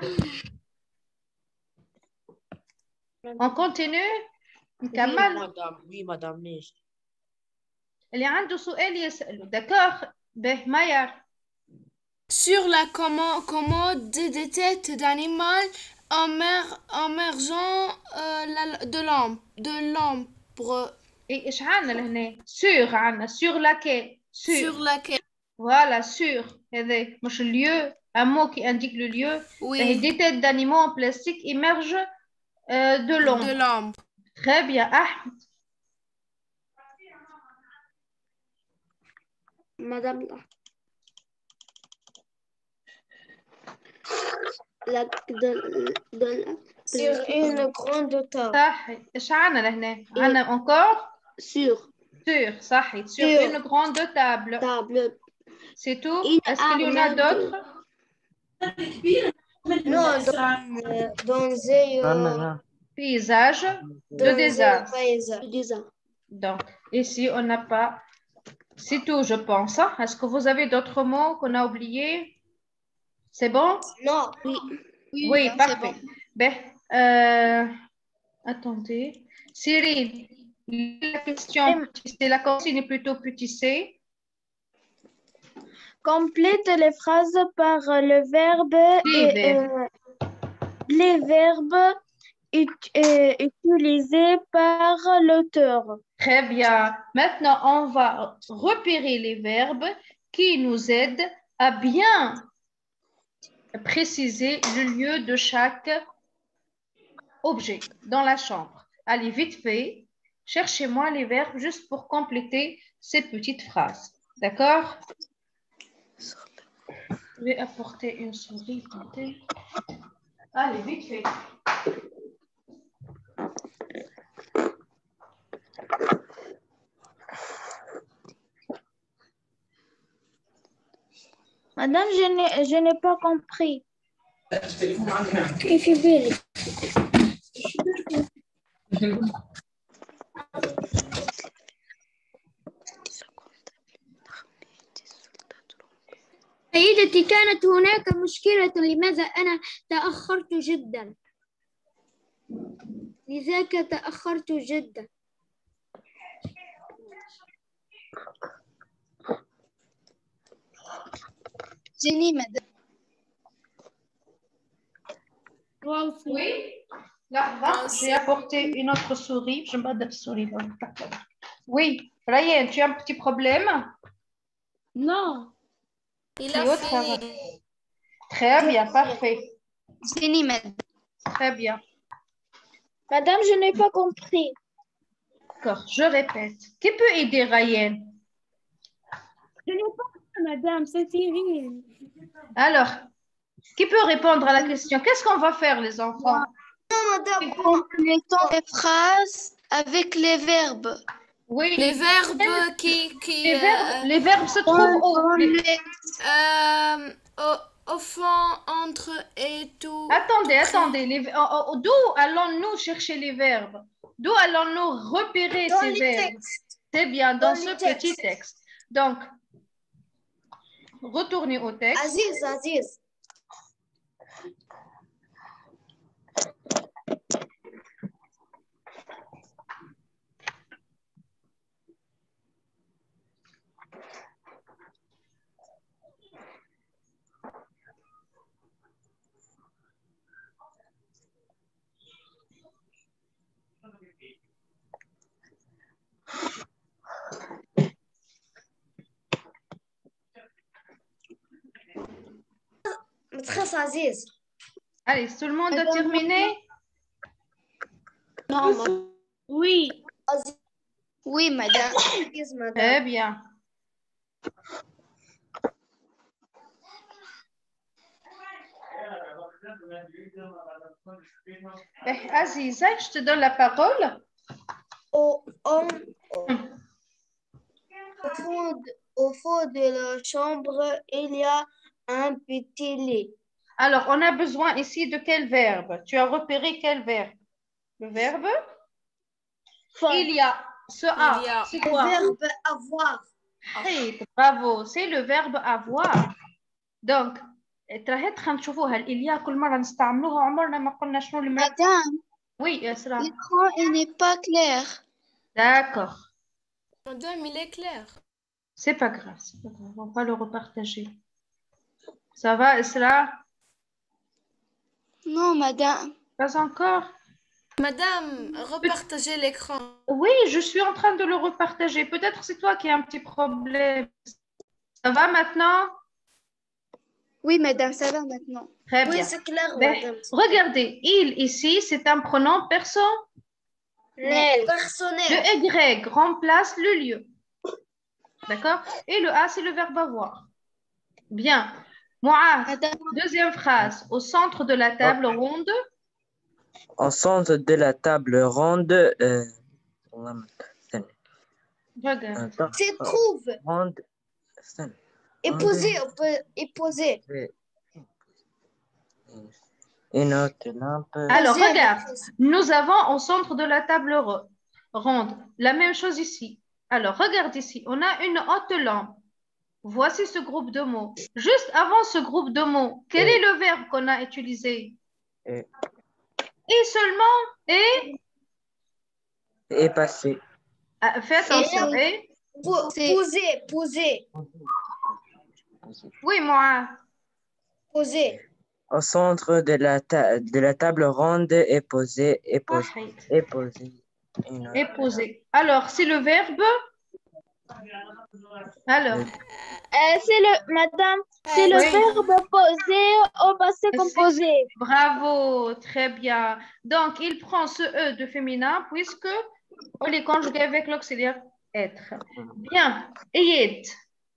on continue نكمل. وي مدام ليش؟ اللي عنده سؤال يسأله. داكوغ. باهي مايار. Sur la commode des têtes d'animal émergeant euh, la, de lampe, de l'ombre. Et ايش عندنا لهنا؟ sur عندنا sur laquelle. Sur, sur laquelle. Voilà, sur. هذا مش lieu, un mot qui indique le lieu. Oui. Des têtes d'animaux en plastique émergent euh, de l'ombre. De l'ombre. Très bien, Ahmed. Madame là. La, de, de, sur une grande table. صحيح. ايش عندنا لهنا؟ عندنا encore sur. Sur, صحيح. Sur, sur une grande table. Table. C'est tout? Est-ce qu'il y en a d'autres? Non, dans, dans un euh, paysage de désert. Paysage. Donc, ici, on n'a pas. C'est tout, je pense. Hein? Est-ce que vous avez d'autres mots qu'on a oubliés? C'est bon? Non, oui. Oui, oui parfait. Bon. Ben, euh, attendez. Cyril, la question, c'est la consigne plutôt petit C. Complète les phrases par le verbe les, et, verbes. Euh, les verbes ut, euh, utilisés par l'auteur. Très bien. Maintenant, on va repérer les verbes qui nous aident à bien préciser le lieu de chaque objet dans la chambre. Allez, vite fait, cherchez-moi les verbes juste pour compléter ces petites phrases. D'accord? Je vais apporter une souris. Allez, vite fait. Madame, je n'ai pas compris. سيدتي كانت هناك مشكلة لماذا أنا تأخرت جدا لذاك تأخرت جدا Jenny, madame. Oui. Là, j'ai apporté une autre souris. Je me bats de souris. Oui. Ryan, tu as un petit problème? Non. Il a fini. Très bien, parfait. Jenny, madame. Très bien. Madame, je n'ai pas compris. D'accord, je répète. Qui peut aider Ryan? Je n'ai pas compris, madame, c'est Cyril. Alors, qui peut répondre à la question? Qu'est-ce qu'on va faire, les enfants? Complétons les phrases avec les verbes. Oui. Les verbes qui... qui Les euh, verbes, les verbes se trouvent où? Les- euh, au, au fond, entre et tout. Attendez, tout près. attendez. Les- oh, oh, D'où allons-nous chercher les verbes? D'où allons-nous repérer Dans ces les verbes? textes. C'est bien, dans, Dans ce les petit textes. texte. Donc, retournez au texte. Aziz, Aziz. متخصص عزيز. Allez, tout le monde a terminé? Non, Oui. oui, madame. Yes, madame. Très bien. Eh, Aziza, je te donne la parole. Au, au, au, au fond de, au fond de la chambre, il y a un petit lit. Alors, on a besoin ici de quel verbe? Tu as repéré quel verbe? Le verbe? Il y a. Ce A, Il y a. c'est Le quoi? verbe avoir. Hey, bravo, c'est le verbe avoir. Donc, تراهيت خلينا نشوفوها il y a كل مرة نستعملوها عمرنا ما قلنا شنو اللي مركب. Madame, Oui, Esra. l'écran il n'est pas clair. D'accord. Madame, il est clair. C'est pas grave, c'est pas grave. On va le repartager. Ça va, Esra? Non, madame. Pas encore? Madame, repartagez l'écran. Oui, je suis en train de le repartager. Peut-être c'est toi qui as un petit problème. Ça va maintenant? Oui, madame, ça va maintenant. Très Oui, bien. c'est clair, Ben, madame. regardez, il ici, c'est un pronom perso. Le Personnel. Y remplace le lieu. D'accord? Et le A, c'est le verbe avoir. Bien. Mouad, Madame, deuxième phrase. Au centre de la table ronde. Au centre de la table ronde, euh, Regarde. attends, C'est trouve. ronde, Et poser, on peut et poser. une autre lampe. Alors, Deuxième regarde. phrase. Nous avons au centre de la table ro- ronde. La même chose ici. Alors, regarde ici. On a une haute lampe. Voici ce groupe de mots. Juste avant ce groupe de mots, quel Et. est le verbe qu'on a utilisé? Et. Et seulement et. Et passé. Ah, fais attention. Et. Po- Poser, poser, Oui, moi. poser. Au centre de la, ta- de la table ronde est posé, est posé, est posé. une autre- Et poser. Alors, c'est le verbe. Alors, Euh, c'est le, madame, c'est le Oui. verbe poser au passé C'est- composé. bravo, très bien. Donc, il prend ce E de féminin puisque on les conjugue avec l'auxiliaire être. Bien. Eyed.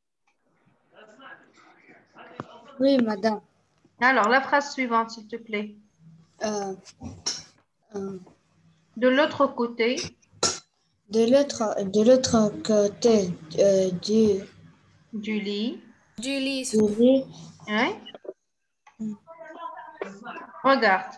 Oui, madame. Alors, la phrase suivante, s'il te plaît. Euh, euh, De l'autre côté. de l'autre de l'autre côté euh, du, Du lit. Du lit. du lit, Hein? Regarde.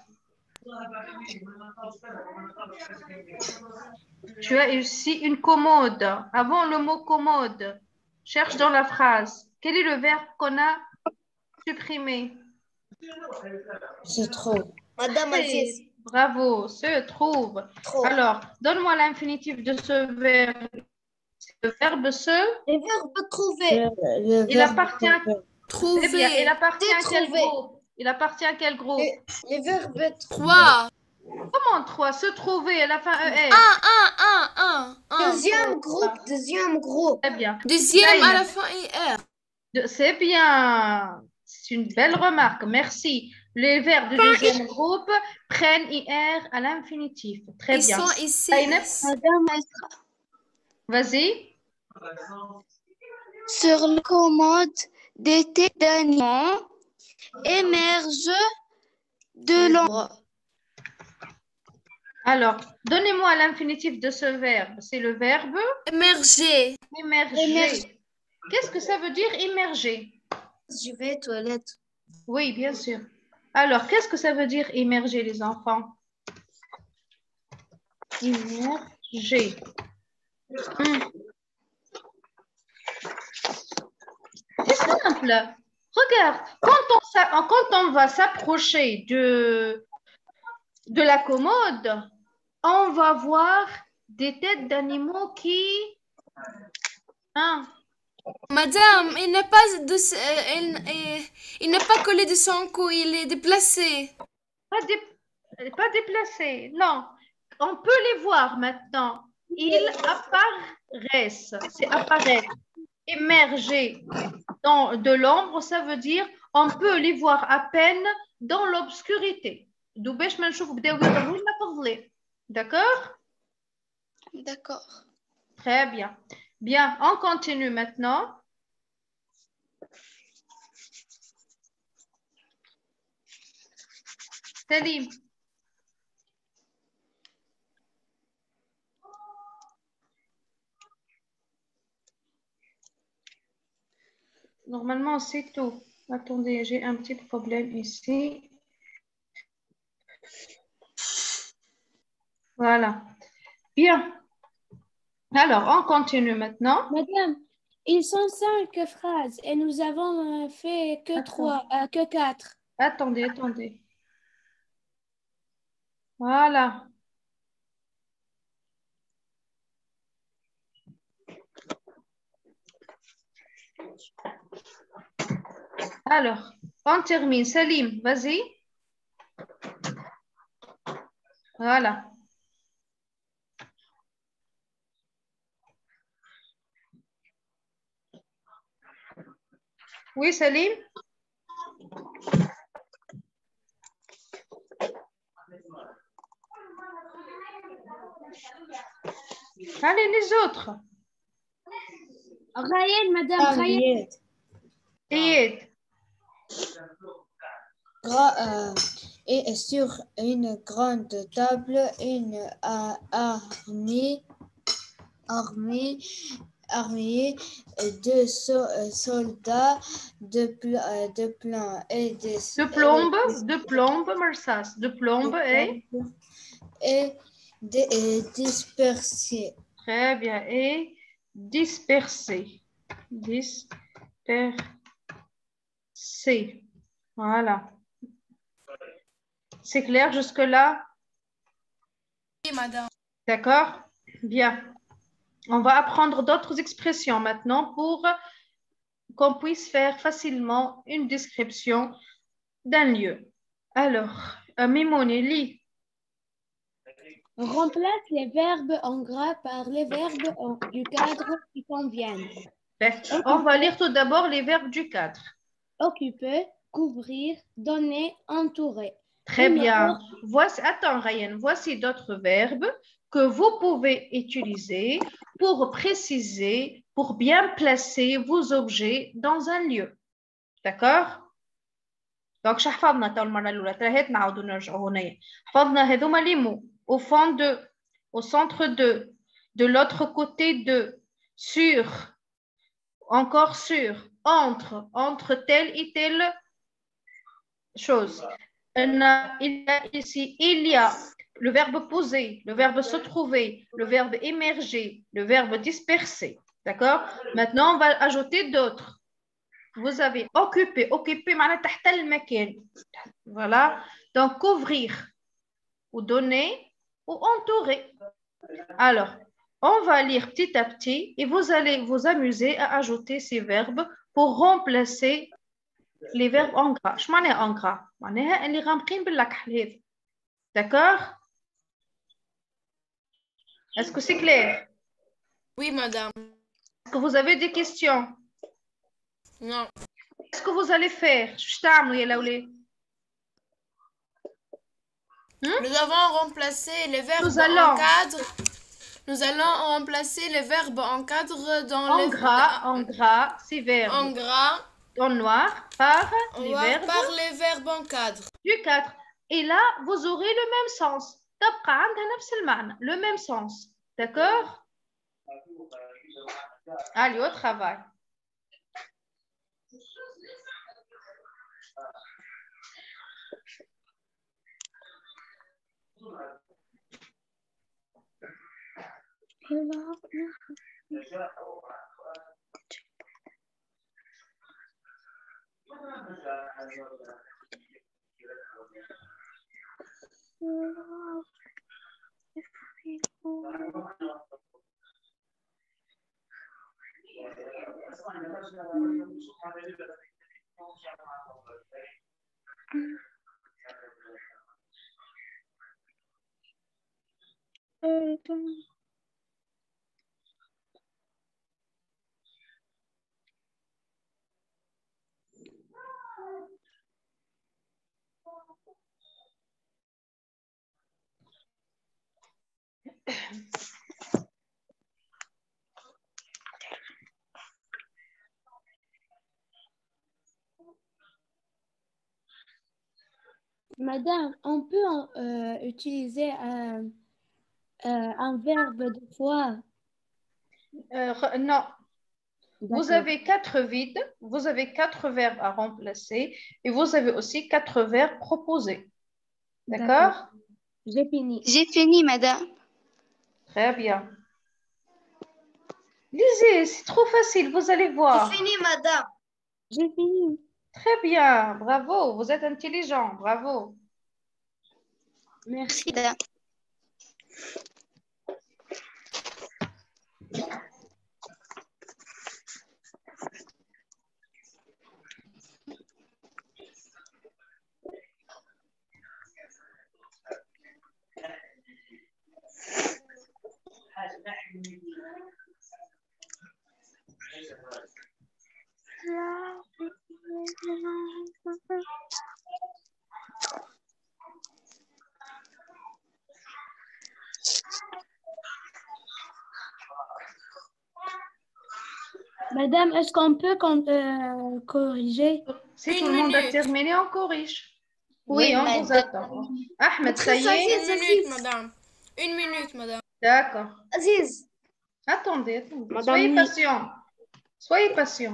Tu as ici une commode. Avant le mot commode, cherche dans la phrase. Quel est le verbe qu'on a supprimé? se trouve. Madame Aziz. Bravo, se trouve. Trop. Alors, donne-moi l'infinitif de ce verbe. Le verbe se, Les verbes trouver. Le, le il verbe appartient, trouver. eh bien, il Trouver. appartient à quel Trouver. groupe? Il appartient à quel groupe? Les, les verbes trouver. Trois. Comment trois? Se trouver à la fin E R. Un, un, un, un, un. Deuxième groupe, deuxième groupe. Très bien. Deuxième à Zayn. la fin I R. De- C'est bien. C'est une belle remarque. Merci. Les verbes du deuxième groupe prennent I R à l'infinitif. Très Ils bien. sont ici. Madame, Vas-y. sur la commode, des têtes d'animaux émergent de l'ombre. Alors, donnez-moi l'infinitif de ce verbe. C'est le verbe Émerger. émerger. Émerger. Qu'est-ce que ça veut dire émerger? Je vais aux toilettes. Oui, bien sûr. Alors, qu'est-ce que ça veut dire émerger, les enfants? Émerger. Hmm. C'est simple. Regarde, quand on, quand on va s'approcher de, de la commode, on va voir des têtes d'animaux qui... Hein? Madame, il n'est pas, de, euh, il, il, il n'est pas collé de son cou, il est déplacé. Pas, dé, pas déplacé, non. On peut les voir maintenant. Ils apparaissent. C'est apparaître. Émerger dans de l'ombre, ça veut dire on peut les voir à peine dans l'obscurité. D'accord? D'accord. Très bien. Bien, on continue maintenant. Salim. Normalement, c'est tout. Attendez, j'ai un petit problème ici. Voilà. Bien. Alors, on continue maintenant. Madame, ils sont cinq phrases et nous avons euh, fait que Attends. trois, euh, que quatre. Attendez, attendez. Voilà. Alors, on termine. Salim, vas-y. Voilà. Oui, Salim? Allez, les autres. Rayed, Madame Rayed. Ayed. Gra- euh, et sur une grande table, une euh, armée, armée, armée de so- euh, soldats de, pla- euh, de plomb et des De plombe, de plombe, Marsas. De plombe et... et, de- et dispersés. Très bien. Et dispersé. Dispersé. Voilà. C'est clair jusque-là? Oui, madame. D'accord? Bien. On va apprendre d'autres expressions maintenant pour qu'on puisse faire facilement une description d'un lieu. Alors, Mimouni, lis. Remplace les verbes en gras par les verbes en- du cadre qui conviennent. On va lire tout d'abord les verbes du cadre. Occuper, couvrir, donner, entourer. Très Une bien. autre- Voici, attends, Ryan, voici d'autres verbes que vous pouvez utiliser pour préciser, pour bien placer vos objets dans un lieu. D'accord? Donc, حفظنا تو المرة الأولى تراهيت نعاودوا نرجعوا هنا. حفظنا هذوما لي مو au fond de, au centre de, de l'autre côté de, sur, encore sur, entre, entre telle et telle chose. Il y a ici, il y a le verbe poser, le verbe se trouver, le verbe émerger, le verbe disperser. D'accord? Maintenant, on va ajouter d'autres. Vous avez occuper, occuper, voilà. Donc, couvrir, ou donner, ou entourer. Alors, on va lire petit à petit et vous allez vous amuser à ajouter ces verbes pour remplacer les verbes en gras. Je m'en ai en gras. D'accord? Est-ce que c'est clair? Oui, madame. Est-ce que vous avez des questions? Non. Qu'est-ce que vous allez faire? Hmm? Nous avons remplacé les verbes Nous allons. en cadre. Nous allons remplacer les verbes en cadre dans en les gras, en gras, ces verbes. En gras. En noir par en les noir verbes. Par les verbes en cadre. Du quatre. Et là, vous aurez le même sens. Le même sens. D'accord? Allez, au travail. Madame, on peut euh, utiliser un, euh, un verbe de fois. Euh, non. Vous avez quatre vides, vous avez quatre verbes à remplacer et vous avez aussi quatre verbes proposés. D'accord? J'ai fini. J'ai fini, madame. Très bien. Lisez, c'est trop facile, vous allez voir. J'ai fini, madame. J'ai fini. Très bien, bravo, vous êtes intelligent, bravo. Merci, madame. Madame, est-ce qu'on peut euh, corriger? Si tout le monde a terminé, on corrige. Oui, oui on madame. vous attend. Ahmed, ça y est? Une minute, madame. Une minute, madame. D'accord. Aziz. Attendez, attendez. Madame Soyez oui. patient. Soyez patient.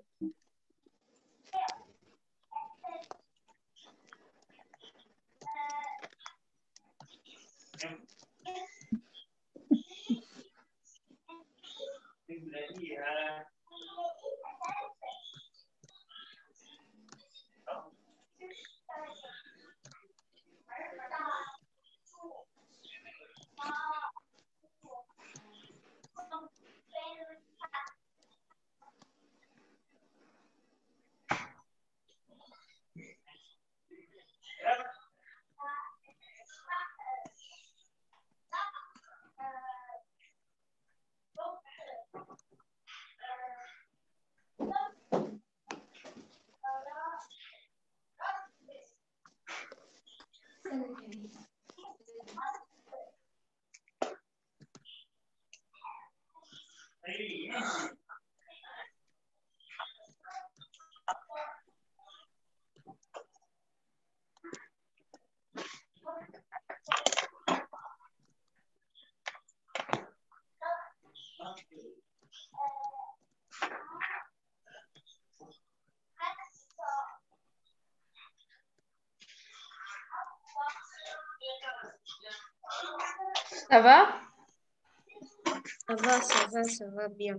Ça va? Ça va, ça va, ça va bien.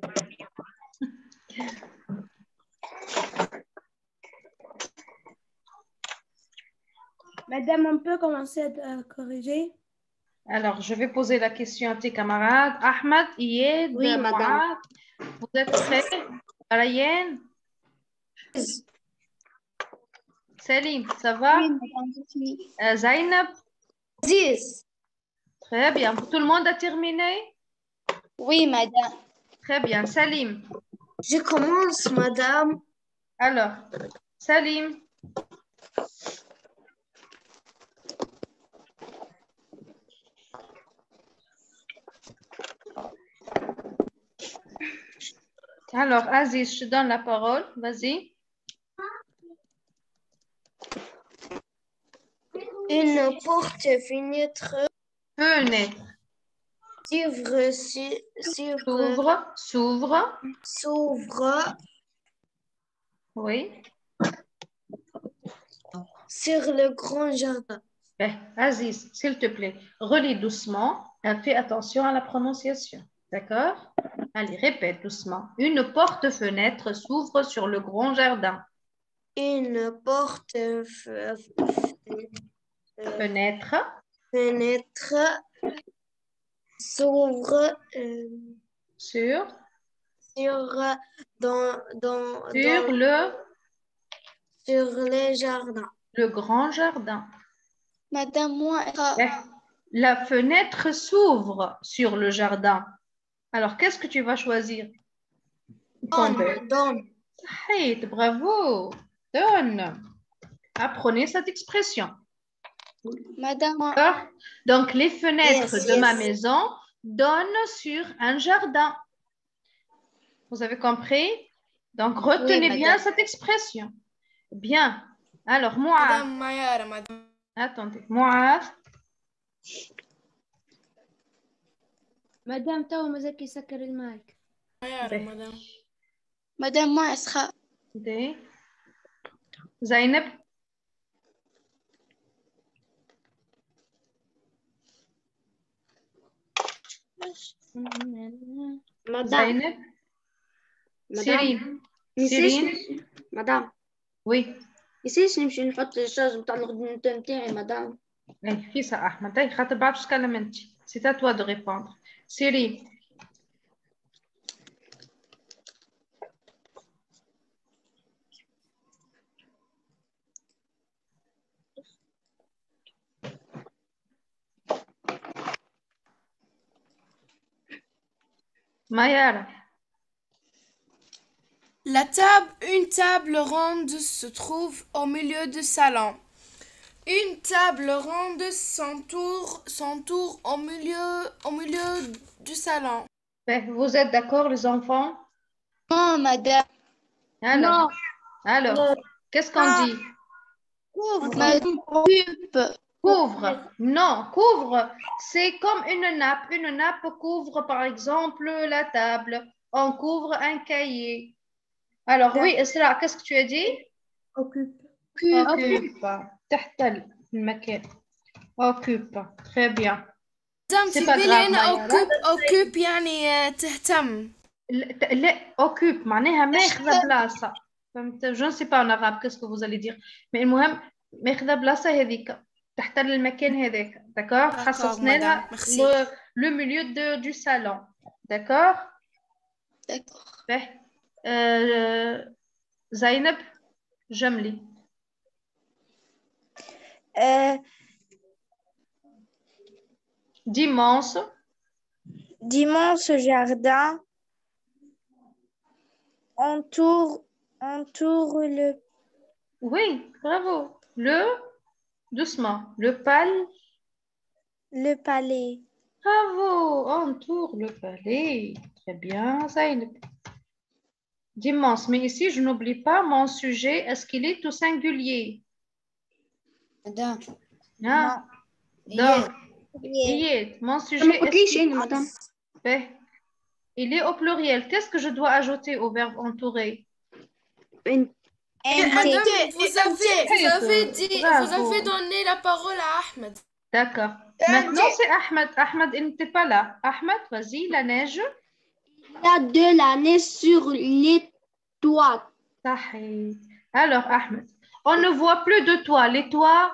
Madame, on peut commencer à corriger? Alors, je vais poser la question à tes camarades. Ahmed, Iyed, Oui, madame. Vous êtes prêts? Ryan? Salim, ça va? Oui, madame, j'ai fini. Euh, Zainab? Aziz. Très bien. Tout le monde a terminé? Oui, madame. Très bien. Salim? Je commence, madame. Alors, Salim? Alors, Aziz, je te donne la parole. Vas-y. Une porte-fenêtre. Fenêtre. S'ouvre, si- S'ouvre, s'ouvre. s'ouvre Oui. sur le grand jardin. Eh, Aziz, s'il te plaît, relis doucement et fais attention à la prononciation. D'accord? Allez, répète doucement. Une porte-fenêtre s'ouvre sur le grand jardin. Une porte Fenêtre. fenêtre s'ouvre euh, Sur. sur dans dans Sur dans- le. sur les jardins. Le grand jardin. Madame, moi, Eh, la fenêtre s'ouvre sur le jardin. Alors, qu'est-ce que tu vas choisir? Donne, donne. Hey, bravo. Donne. Apprenez cette expression. Madame, moi, D'accord? Donc, les fenêtres Yes, de ma yes. maison donnent sur un jardin. Vous avez compris? Donc, retenez Oui, bien madame. cette expression. Bien. Alors, moi, مدام ميارة مدام attendez, moi, مدام تو مازال يسكر المايك. ميارة مدام Madame, moi, Esra. attendez. Zainab, Madame, Zainab, Madame. Cyrine, نسيش Cyrine, مدام oui. نسيش نمشي نحط الشاج نتاع الغدنة نتاعي مدام. Eh, fils à Ahmed, eh, خاطر بعرف شكون انت. C'est à toi de répondre. Cyrine, Mayara, La table, une table ronde se trouve au milieu du salon. Une table ronde s'entoure, s'entoure au milieu, au milieu du salon. eh, vous êtes d'accord les enfants? Non, madame. Alors, alors, qu'est-ce qu'on dit? Madame, coupe. Couvre. Non, couvre, c'est comme une nappe. Une nappe couvre par exemple la table. On couvre un cahier. Alors oui, Esra, qu'est-ce que tu as dit? Occupe. Occupe. تحت المكان. Occupe. Très bien. مدام C'est pas تبي grave, لنا Mayara. اوكوب اوكوب يعني آه، تهتم. لا لا، occupe معناها ماخذة بلاصة. فهمت؟ Je ne sais pas en arabe qu'est-ce que vous allez dire. Mais المهم ماخذة بلاصة هذيك. تحتل المكان هذاك. D'accord? D'accord, خصصنا لها madame. Merci. le, le milieu de, du salon. D'accord? D'accord. به. Euh, Zainab, جملي. Euh, D'immense. d'immenses jardins entourent, entourent le, Oui, bravo. Le, doucement. Le pal. le palais. Bravo, entoure le palais. Très bien, Zainab. D'immense. Mais ici, je n'oublie pas mon sujet. Est-ce qu'il est tout singulier? Madame. Hein? Non. Donc, il est. Mon sujet, ما est-ce قلتليش qu'il- أنا مدام. Ben, il est au pluriel. Qu'est-ce que je dois ajouter au verbe entourer? أنت. Madame, vous avez, vous avez dit, Bravo. vous avez donné la parole à Ahmed. D'accord. Maintenant, c'est Ahmed. Ahmed, il n'était pas là. Ahmed, vas-y, la neige. Il y a de la neige sur les toits. Sahih. Alors, Ahmed, on ne voit plus de toits. Les toits.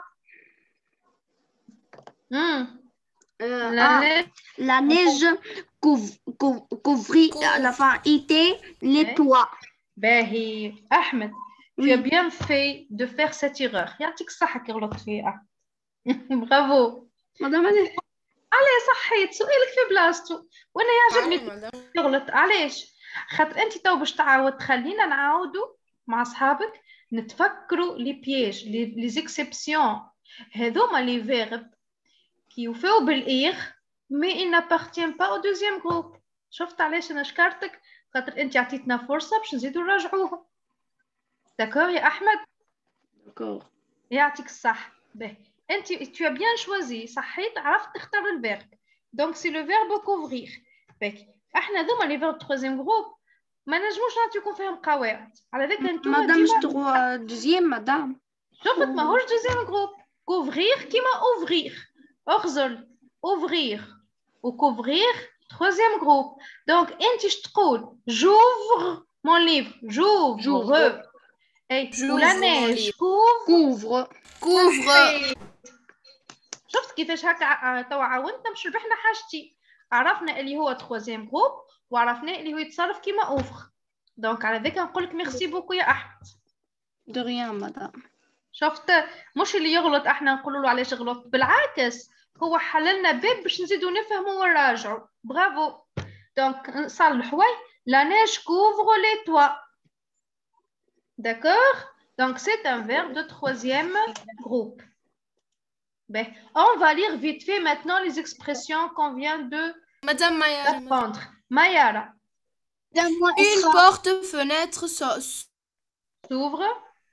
Hmm. Euh, La ah, neige. la neige couvre, couvre, couvrit à la fin était les Ouais. toits. Bahi. Ahmed, tu Oui. as bien fait de faire cette erreur. يعطيك الصحة كي غلطت فيها. Bravo. مدام أنا عليه صحيت سؤالك في بلاصتو وانا يعجبني Allez, madame. تغلط. علاش؟ خاطر انت تو باش تعاود تخلينا نعاودوا مع اصحابك نتفكروا لي بياج لي لي زيكسيبسيون هذوما لي فيرب كي يوفاو بالايغ مي ان نابارتيان با او دوزيام جروب. شفت علاش انا شكرتك خاطر انت عطيتنا فرصه باش نزيدو نراجعوهم. داكور يا احمد؟ داكور. يعطيك الصح. باهي انت tu as bien choisi، صحيت، عرفت تختار الفيرب. دونك سي لو فيرب كوفرير. باهي احنا ذوما لي فيرب ترويزيام جروب ما نجموش نعطيكم فيهم قواعد، على ذاك انتوما مدام ديما جدو دوزيام مدام. شوفت ماهوش دوزيام جروب. كوفرير كيما اوفرير، اغزل اوفرير وكوفرير ترويزيام جروب. دونك انت اش تقول؟ جوفر مون ليفر، جوفر. اي ولا نيج كوفر كوفر. شفت كيفاش هكا توا عاونتنا باش ربحنا حاجتي. عرفنا اللي هو ترويزيام جروب وعرفنا اللي هو يتصرف كيما اوفر. دونك على ذاك نقول لك ميرسي بوكو يا احمد. دو ريان مدام. شفت مش اللي يغلط احنا نقولوا له علاش غلط، بالعكس هو حللنا باب باش نزيدو نفهموا ونراجعوا. برافو. دونك نصلحوا لا نيج كوفر لي توا. D'accord? Donc, c'est un verbe de troisième groupe. Ben, on va lire vite fait maintenant les expressions qu'on vient de Madame Mayara. d'apprendre. Mayara. Une porte, fenêtre, s'ouvre.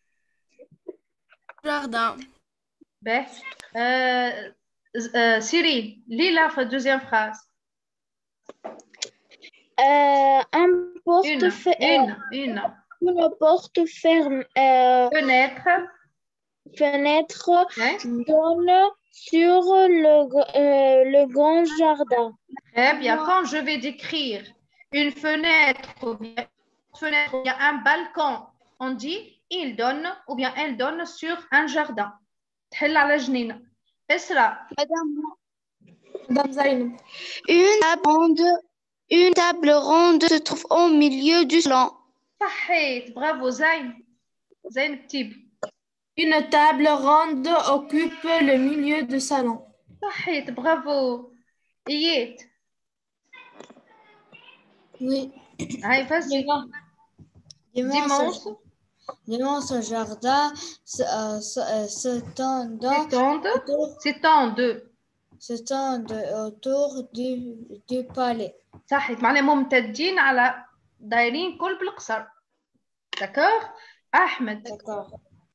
Jardin. Ben, euh, euh, Cyril, lis la deuxième phrase. Euh, un porte Une, une, une. Une porte ferme. Euh, fenêtre. Fenêtre Ouais. donne sur le, euh, le grand jardin. Très bien. Quand je vais décrire une fenêtre ou bien, fenêtre, ou bien un balcon, on dit il donne ou bien elle donne sur un jardin. تحل على جنينة. اسرع. Madame Zainab. Une table ronde, une table ronde se trouve au milieu du salon. صحيت. برافو زين. زين كتيب. Une table ronde occupe le milieu du salon. صحيت. برافو. إيات. Oui. هاي vas-y. Dimanche. Dimanche, jardin s'étendant s'étendent s'étendent autour du, du palais. صحيت. معناها ممتدين على دايرين كل بالقصر. D'accord? أحمد. D'accord.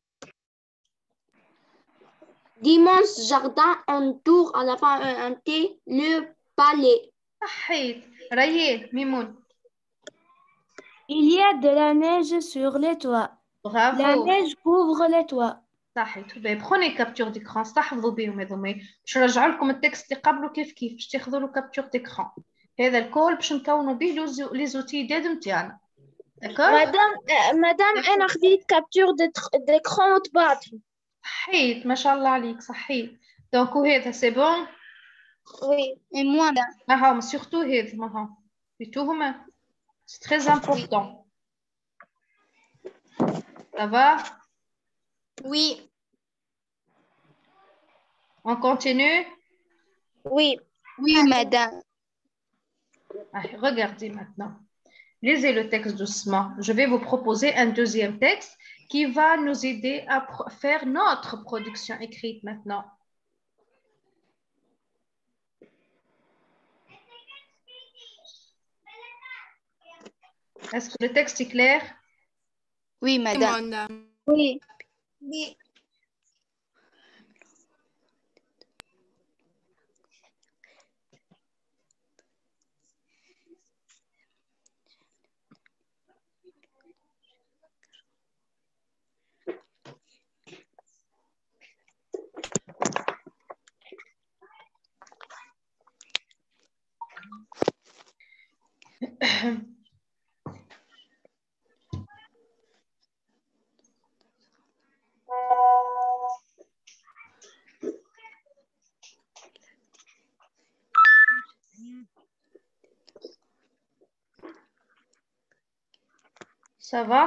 D'immenses jardins entourent à la fin un T le palais. صحيت. ريان ميمون. Il y a de la neige sur les toits. Bravo. La neige couvre les toits. صحيت. بروني كابتور ديكران استحفظوا بهم هذوما باش نرجعوا لكم التكست اللي قبله كيف كيف باش تاخذوا له كابتور ديكران. هذا الكل باش نكونوا به لي زوتي داد نتاعنا. داكور؟ مدام مدام انا خديت كابتور ديكران وطبعته. صحيت ما شاء الله عليك. صحيت. دونك وهذا سي بون. وي Et moi, اها سورتو هذا ماها بتوهما سي تري امبورطون. Ça va? Oui. On continue? Oui. Oui, madame. Allez, regardez maintenant. Lisez le texte doucement. Je vais vous proposer un deuxième texte qui va nous aider à faire notre production écrite maintenant. Est-ce que le texte est clair? Oui, madame. Oui. Oui. Ça va?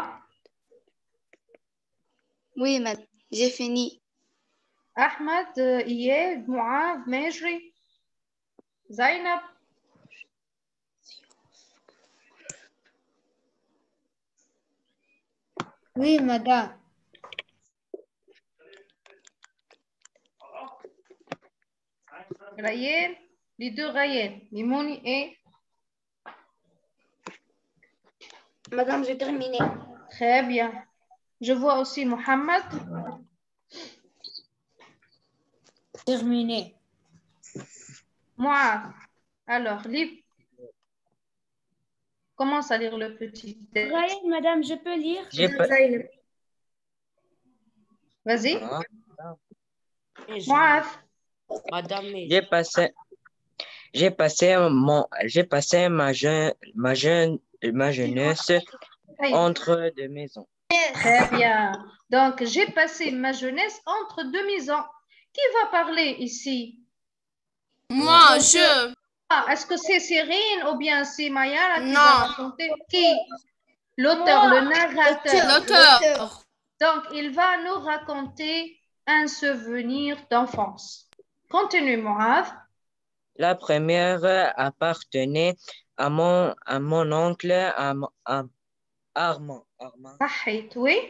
Oui, madame. J'ai fini. Ahmed, Iyad, Mouad, Majri, Zainab. Oui, madame. Rayen, les deux Rayen, Mimouni et Madame, j'ai terminé. Très bien. Je vois aussi Mohamed. Terminé. Moi. Alors, lis. Commence à lire le petit texte. Ryan, madame, je peux lire? J'ai pas... Vas-y. Ah. Moi. Madame, J'ai passé, j'ai passé mon, j'ai passé ma jeune, ma jeune, ma jeunesse entre deux maisons. Très bien. Donc, j'ai passé ma jeunesse entre deux maisons. Qui va parler ici? Moi, je. Ah, est-ce que c'est Cyrine ou bien c'est Maya qui Non. va raconter? Qui? L'auteur, le narrateur. L'auteur. Donc, il va nous raconter un souvenir d'enfance. Continue, Mohamed. La première appartenait à mon, à mon oncle, à, à Armand. Armand. Sahit, oui.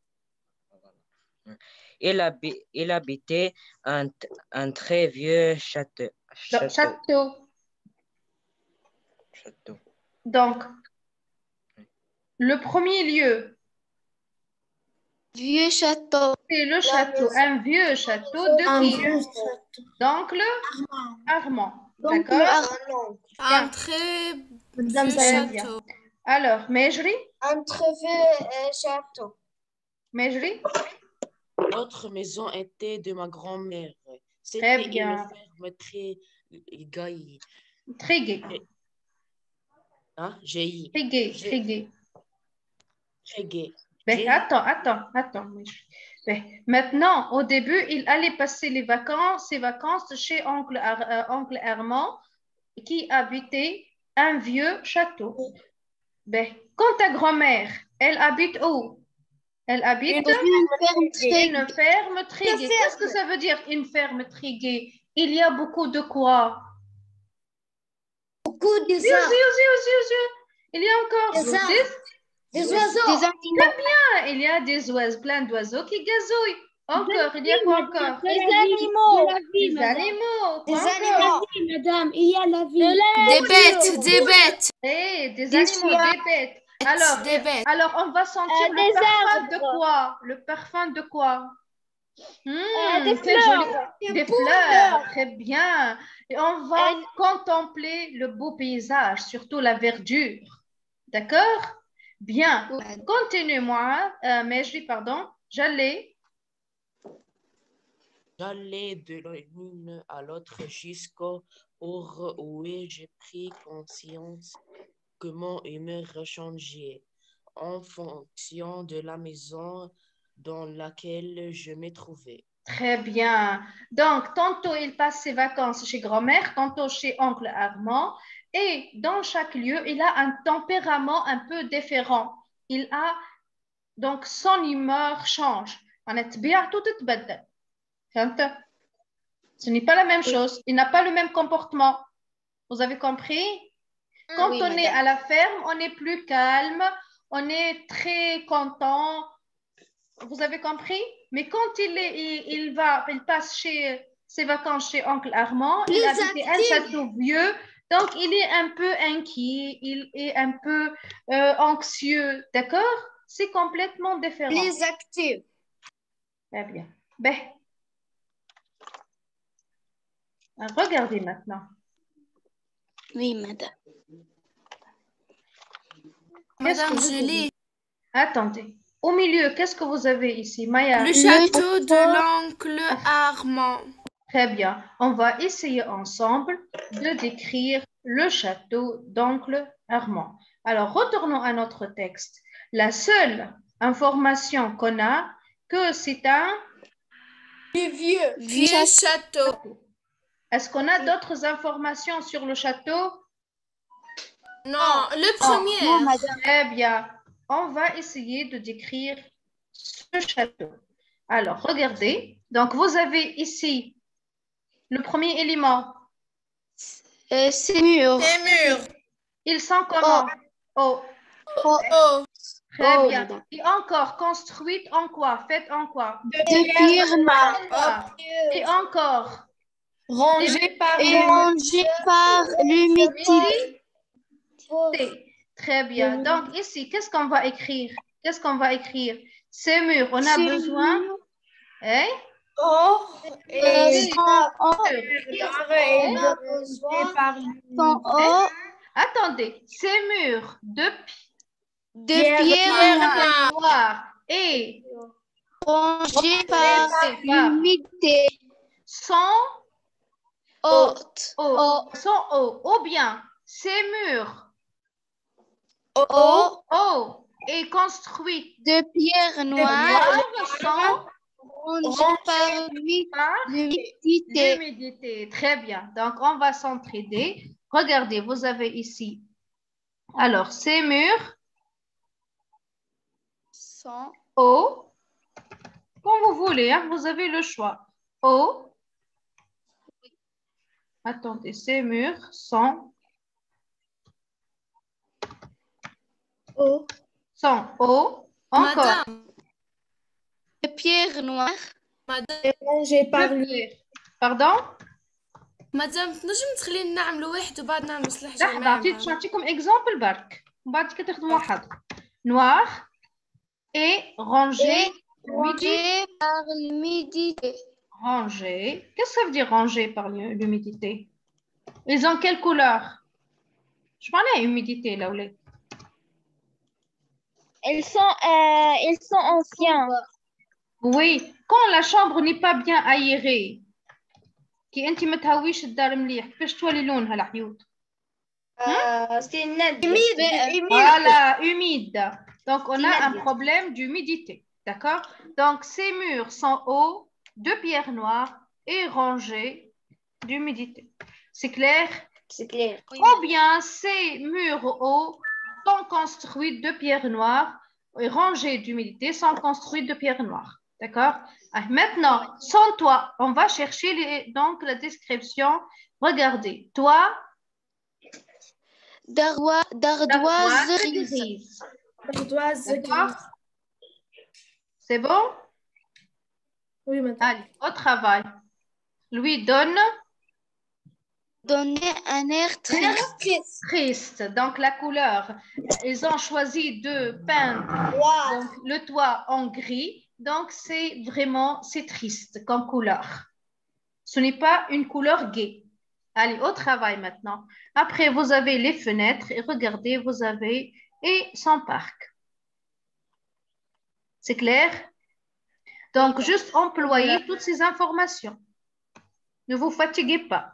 Il, habi, il habitait un, un très vieux château. Château. Château. Château. Donc, le premier lieu. Vieux château. C'est le château, un vieux château de Un qui? vieux château. Donc, le Armand. Donc, le D'accord? Armand. Un très Madame vieux Zahra. château. Alors, Mejri? Un très vieux euh, château. Mejri? L'autre maison était de ma grand-mère. Très C'était bien. une ferme très gaie. Très gai. Hein? J'ai Très gai, très gai. Très gai. Ben, attends, attends, attends. Ben, maintenant, au début, il allait passer les vacances, ses vacances chez oncle, Ar euh, oncle Armand, qui habitait un vieux château. Ben, quand ta grand-mère, elle habite où? Elle habite une ferme très une ferme très gaie. Qu'est-ce que ça veut dire, une ferme très gaie? Il y a beaucoup de quoi? Beaucoup des Yeux, arbres. yeux, yeux, yeux, yeux. Il y a encore Des des, arbres. Des oiseaux. Des Très bien, il y a des oiseaux, plein d'oiseaux qui gazouillent. Encore, il y a quoi encore? Des animaux. Des animaux. Des Quoi animaux. encore? Madame, il y a la vie. Des bêtes, des bêtes. Eh, des Des animaux, chiens. des bêtes. Alors, Des bêtes. alors, on va sentir Euh, le des parfum arbres. de quoi? Le parfum de quoi? Hmm, des quel fleurs. joli- Des Des poules. fleurs, très bien. Et on va Euh, contempler le beau paysage, surtout la verdure. D'accord? Bien. Continue-moi, euh, Mejri, pardon. J'allais. J'allais de l'une à l'autre jusqu'au jour où j'ai pris conscience que mon humeur changeait en fonction de la maison dans laquelle je me trouvais. Très bien. Donc, tantôt il passe ses vacances chez grand-mère, tantôt chez oncle Armand. Et dans chaque lieu, il a un tempérament un peu différent. Il a, donc, son humeur change. Ce n'est pas la même chose. Il n'a pas le même comportement. Vous avez compris? Quand oui, on est madame. à la ferme, on est plus calme, on est très content. Vous avez compris? Mais quand il, est, il, il va, il passe chez ses vacances chez oncle Armand, il Plus habite un actif. château vieux, donc il est un peu inquiet, il est un peu euh, anxieux, d'accord? C'est complètement différent. Les actifs. Très bien. Ben, regardez maintenant. Oui, madame. Madame, Qu'est-ce que je vous- lis. Attendez. Au milieu, qu'est-ce que vous avez ici, Maya? Le château de l'oncle Armand. Très bien. On va essayer ensemble de décrire le château d'oncle Armand. Alors, retournons à notre texte. La seule information qu'on a, que c'est un... Vieux. Vieux château. Est-ce qu'on a d'autres informations sur le château? Non, le premier. Très bien. On va essayer de décrire ce château. Alors, regardez. Donc, vous avez ici le premier élément. Euh, c'est mûr. Les murs. Ils sont comment? Oh. Oh. Oh. Très Oh, bien. madame. Et encore, construite en quoi? Faite en quoi? De firma. Ah. Et encore. Rangé par Et rangé par l'humidité. C'est Très bien. Donc, ici, qu'est-ce qu'on va écrire? Qu'est-ce qu'on va écrire? Ces murs, on a besoin... Hein? Oh, et attendez, ces murs de, de pierre noire et rongés par l'humidité sont haute, hauts, sont hauts, ou bien ces murs hauts hauts et construits de pierre noire sont rongés par l'humidité. L'humidité, très bien. Donc, on va s'entraider. Regardez, vous avez ici. Alors, ces murs sont hauts, comme vous voulez, hein, vous avez le choix. Hauts. Attendez, ces murs sont hauts. Sont hauts. Encore. Madame. De pierre noire. Madame. Rongés par lui. Pardon? مدام تنجم تخلينا نعملوا واحد وبعد نعملوا سلاح لحظة جماعي. عطيت نعطيكم اكزامبل برك وبعد كده تخدموا واحد. Noir et rangé. Rongé par l'humidité. Rangé. Qu'est-ce que ça veut dire rangé par l'humidité? Ils ont quelle couleur? Je parlais humidité là où les. Ils sont, euh, ils sont anciens. Oui, quand la chambre n'est pas bien aérée. كي انت ما تهويش الدار مليح كيفاش تولي لونها الحيوط؟ سي ند Voilà, humide. Donc on a un problème d'humidité, d'accord? Donc ces murs sont hauts de pierre noire et rangés d'humidité. C'est clair? C'est clair. Ou bien ces murs hauts sont construits de pierre noire et rangés d'humidité sont construits de pierre noire. D'accord? Maintenant, sans toi, on va chercher les, donc la description. Regardez, toi, d'ardoise grise. D'ardoise grise. C'est bon? Oui, madame. Allez, au travail. Lui donne. Donner un air triste. Triste. Donc, la couleur. Ils ont choisi de peindre donc, le toit en gris. Donc, c'est vraiment, c'est triste comme couleur. Ce n'est pas une couleur gaie. Allez, au travail maintenant. Après, vous avez les fenêtres et regardez, vous avez et son parc. C'est clair? Donc, juste employer toutes ces informations. Ne vous fatiguez pas.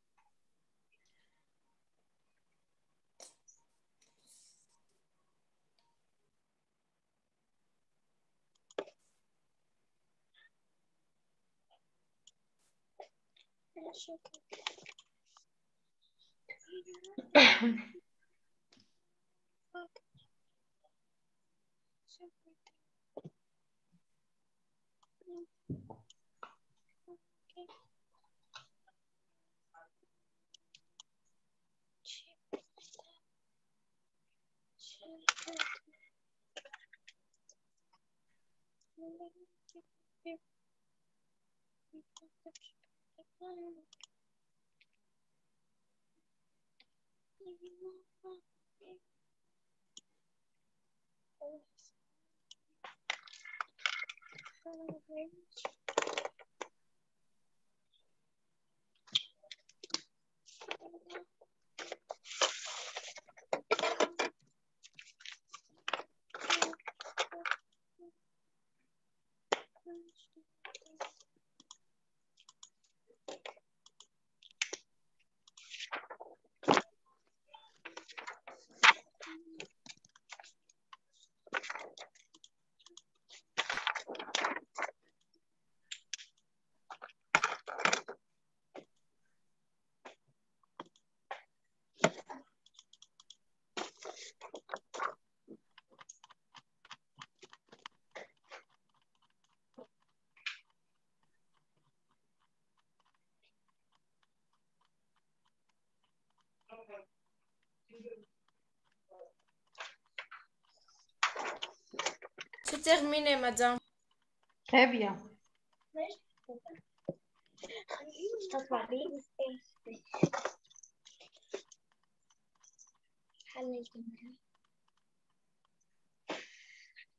C'est terminé, madame. Très bien.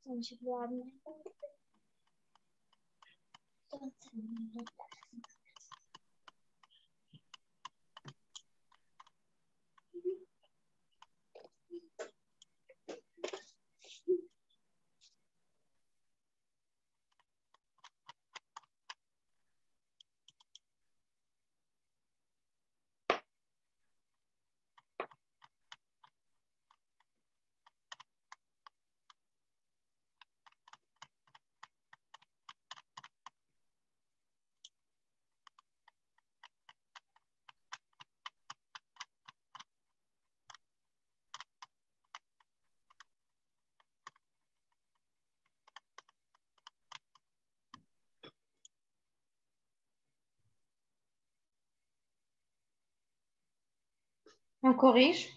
On corrige.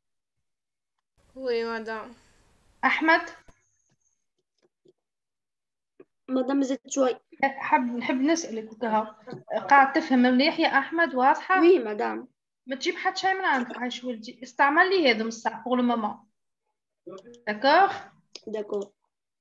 Oui, madame. أحمد مدام زدت شوي. حب نحب نسألك وكها قاعد تفهم مليح يا أحمد واضحة؟ وي مدام. ما تجيب حد شيء من عندك عايش ولدي استعمل لي هذا مساع pour le moment. D'accord? D'accord.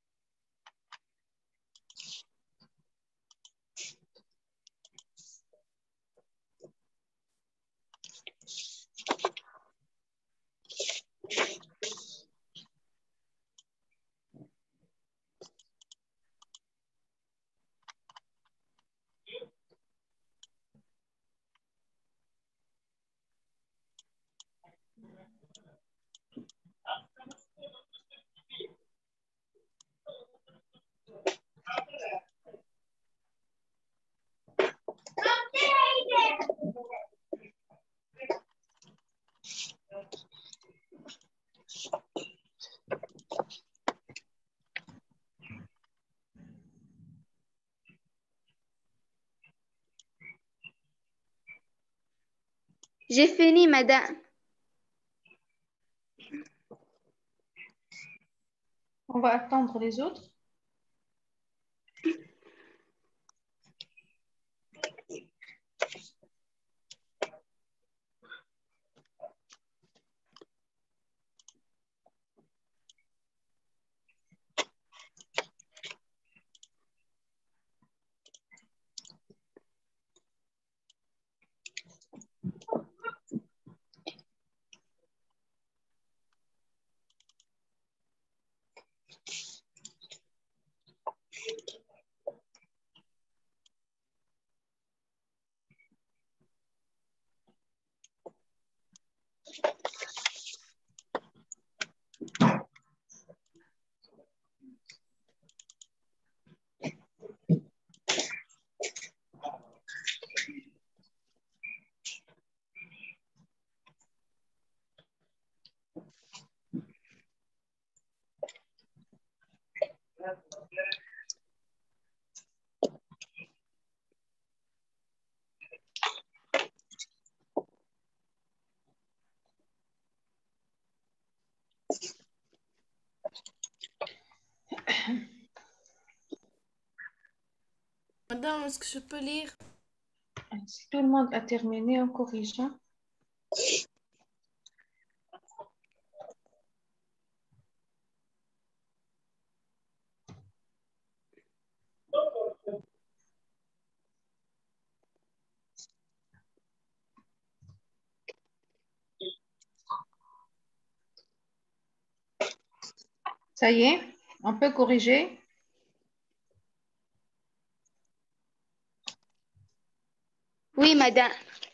J'ai fini, madame. On va attendre les autres. Madame, est-ce que je peux lire? Si tout le monde a terminé, on corrige. Hein? Ça y est, on peut corriger. Oui, madame.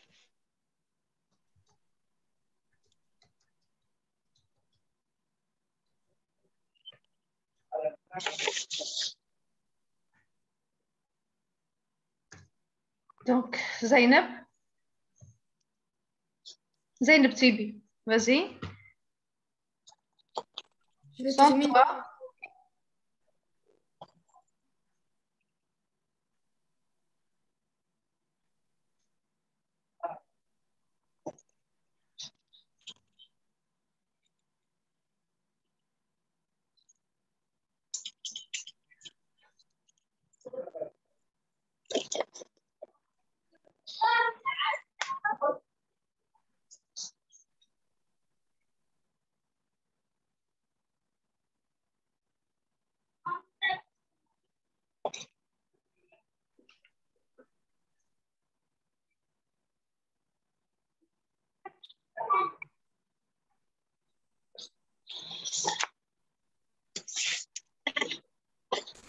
Donc, Zainab. Zainab Tibi, vas-y. Sans toi.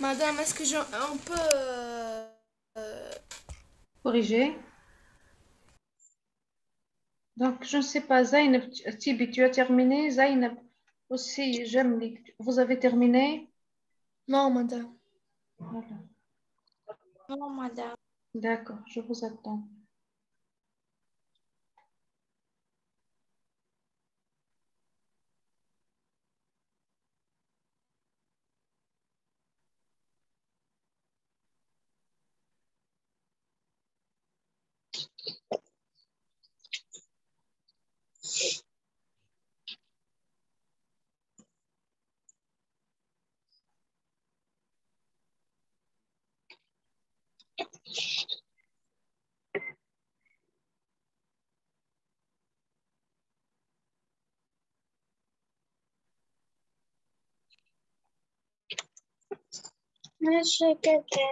Madame, est-ce que je, on peut euh, euh, corriger? Donc, je ne sais pas, Zainab, Tibi, tu as terminé? Zainab aussi, j'aime les... Vous avez terminé? Non, madame. Voilà. Non, madame. D'accord, je vous attends. Monsieur quelqu'un.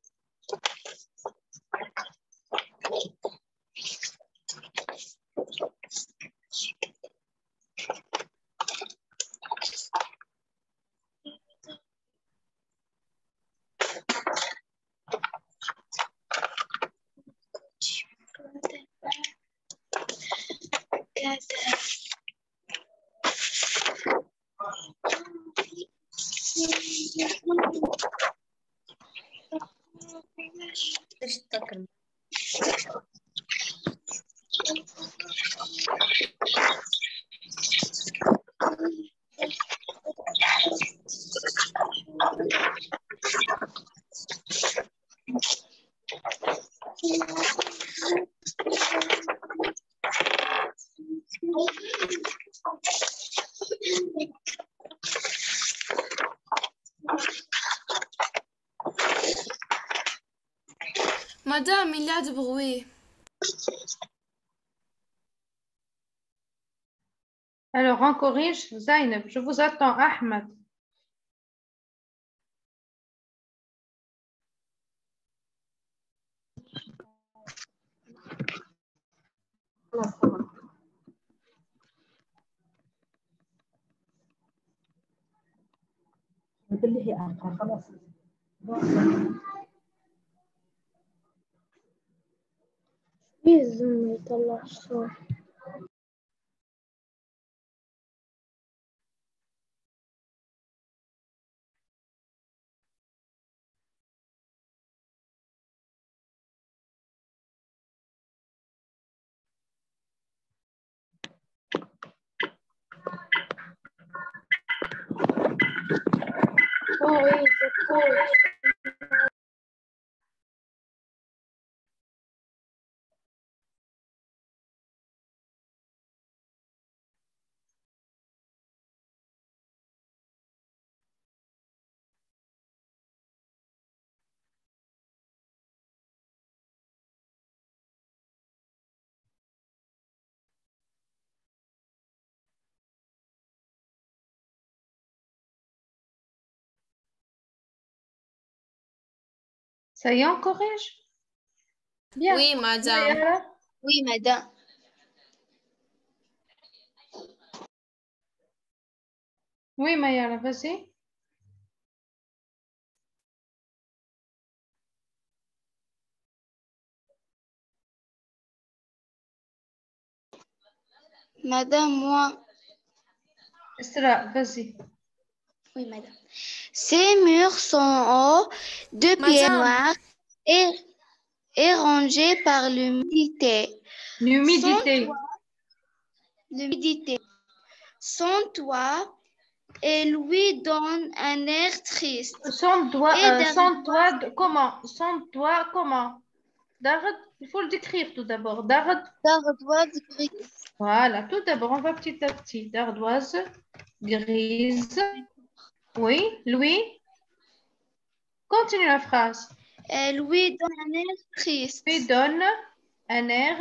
Madame, il y a du bruit. Alors, on corrige. Zainab, je vous attends. Ahmed. بإذن يطلع الصوت. Oh oui, je cours. Ça y est, on corrige? Bien. Oui, madame. Mayala? Oui, madame. Oui, Mayala, vas-y. Madame, moi. Esra, vas-y. Oui, madame. Ces murs sont hauts, de pierre noire et, et rangés par l'humidité. L'humidité. L'humidité. Son toit et lui donne un air triste. Son doigt, euh, son toit, de, comment? Son toit, comment? Darad, il faut le décrire tout d'abord. Darad. D'ardoise grise. Voilà, tout d'abord, on va petit à petit. D'ardoise grise. Oui, Louis. Continue la phrase. Elle lui donne un air triste. Lui donne un air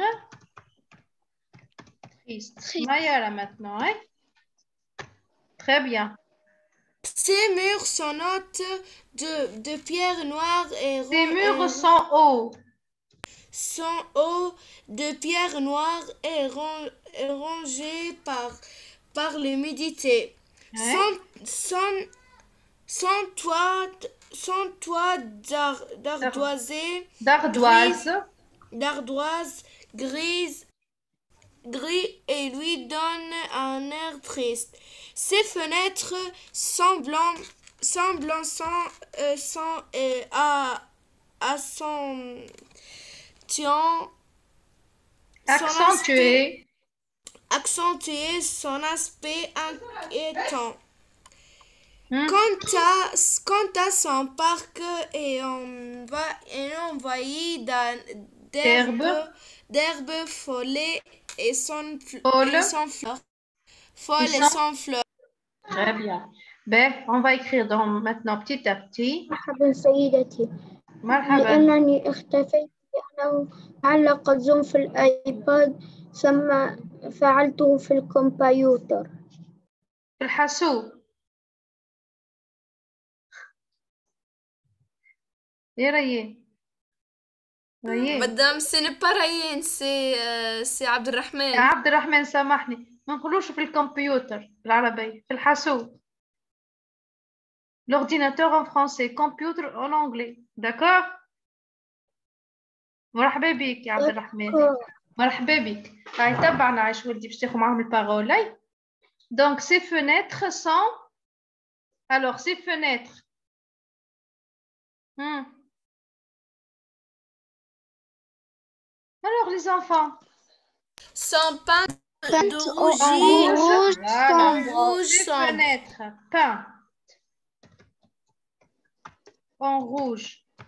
triste. triste. Maya là maintenant, hein? Très bien. Ces murs sont hauts de, de pierre noire et Ces murs sont hauts. Sont hauts de pierre noire et, ron, et rangés par, par l'humidité. Hein? Son, son, sans toit, sans toit d'ar- d'ardoisé, D'ardoise. d'ardoise grise, gris et lui donne un air triste. Ses fenêtres semblant, semblant sans, euh, sans euh, à, à son tiant, Accentué. accentuer son aspect inquiétant. Hmm. Quant à, quant à son parc est enva- est envahi d'un- d'herbes D'herbe. d'herbes folles et sans, fl- Folle. et sans fleurs. Folles Ils et sont- sans fleurs. Très bien. Ben, on va écrire donc maintenant petit à petit. مرحبا سيدتي مرحبا. لأنني اختفيت لأنه علق زوم في الآيباد ثم فعلته في الكمبيوتر. في الحاسوب. ايه ريان؟ ريان. Madame, ce n'est pas Ryan, c'est euh, c'est Abdelrahman. يا عبد الرحمن سامحني، ما نقولوش في الكمبيوتر بالعربية، في الحاسوب. L'ordinateur en français, computer en anglais. D'accord? مرحبا بك يا عبد الرحمن. مرحبا بك. هاي تبعنا عايش ولدي باش تاخذ معاهم البارولاي. Donc ces fenêtres sont. Alors ces fenêtres. Hmm. Alors les enfants. Sont peintes de En rouge, rouge, voilà. rouge Ces sombre. fenêtres peintes en rouge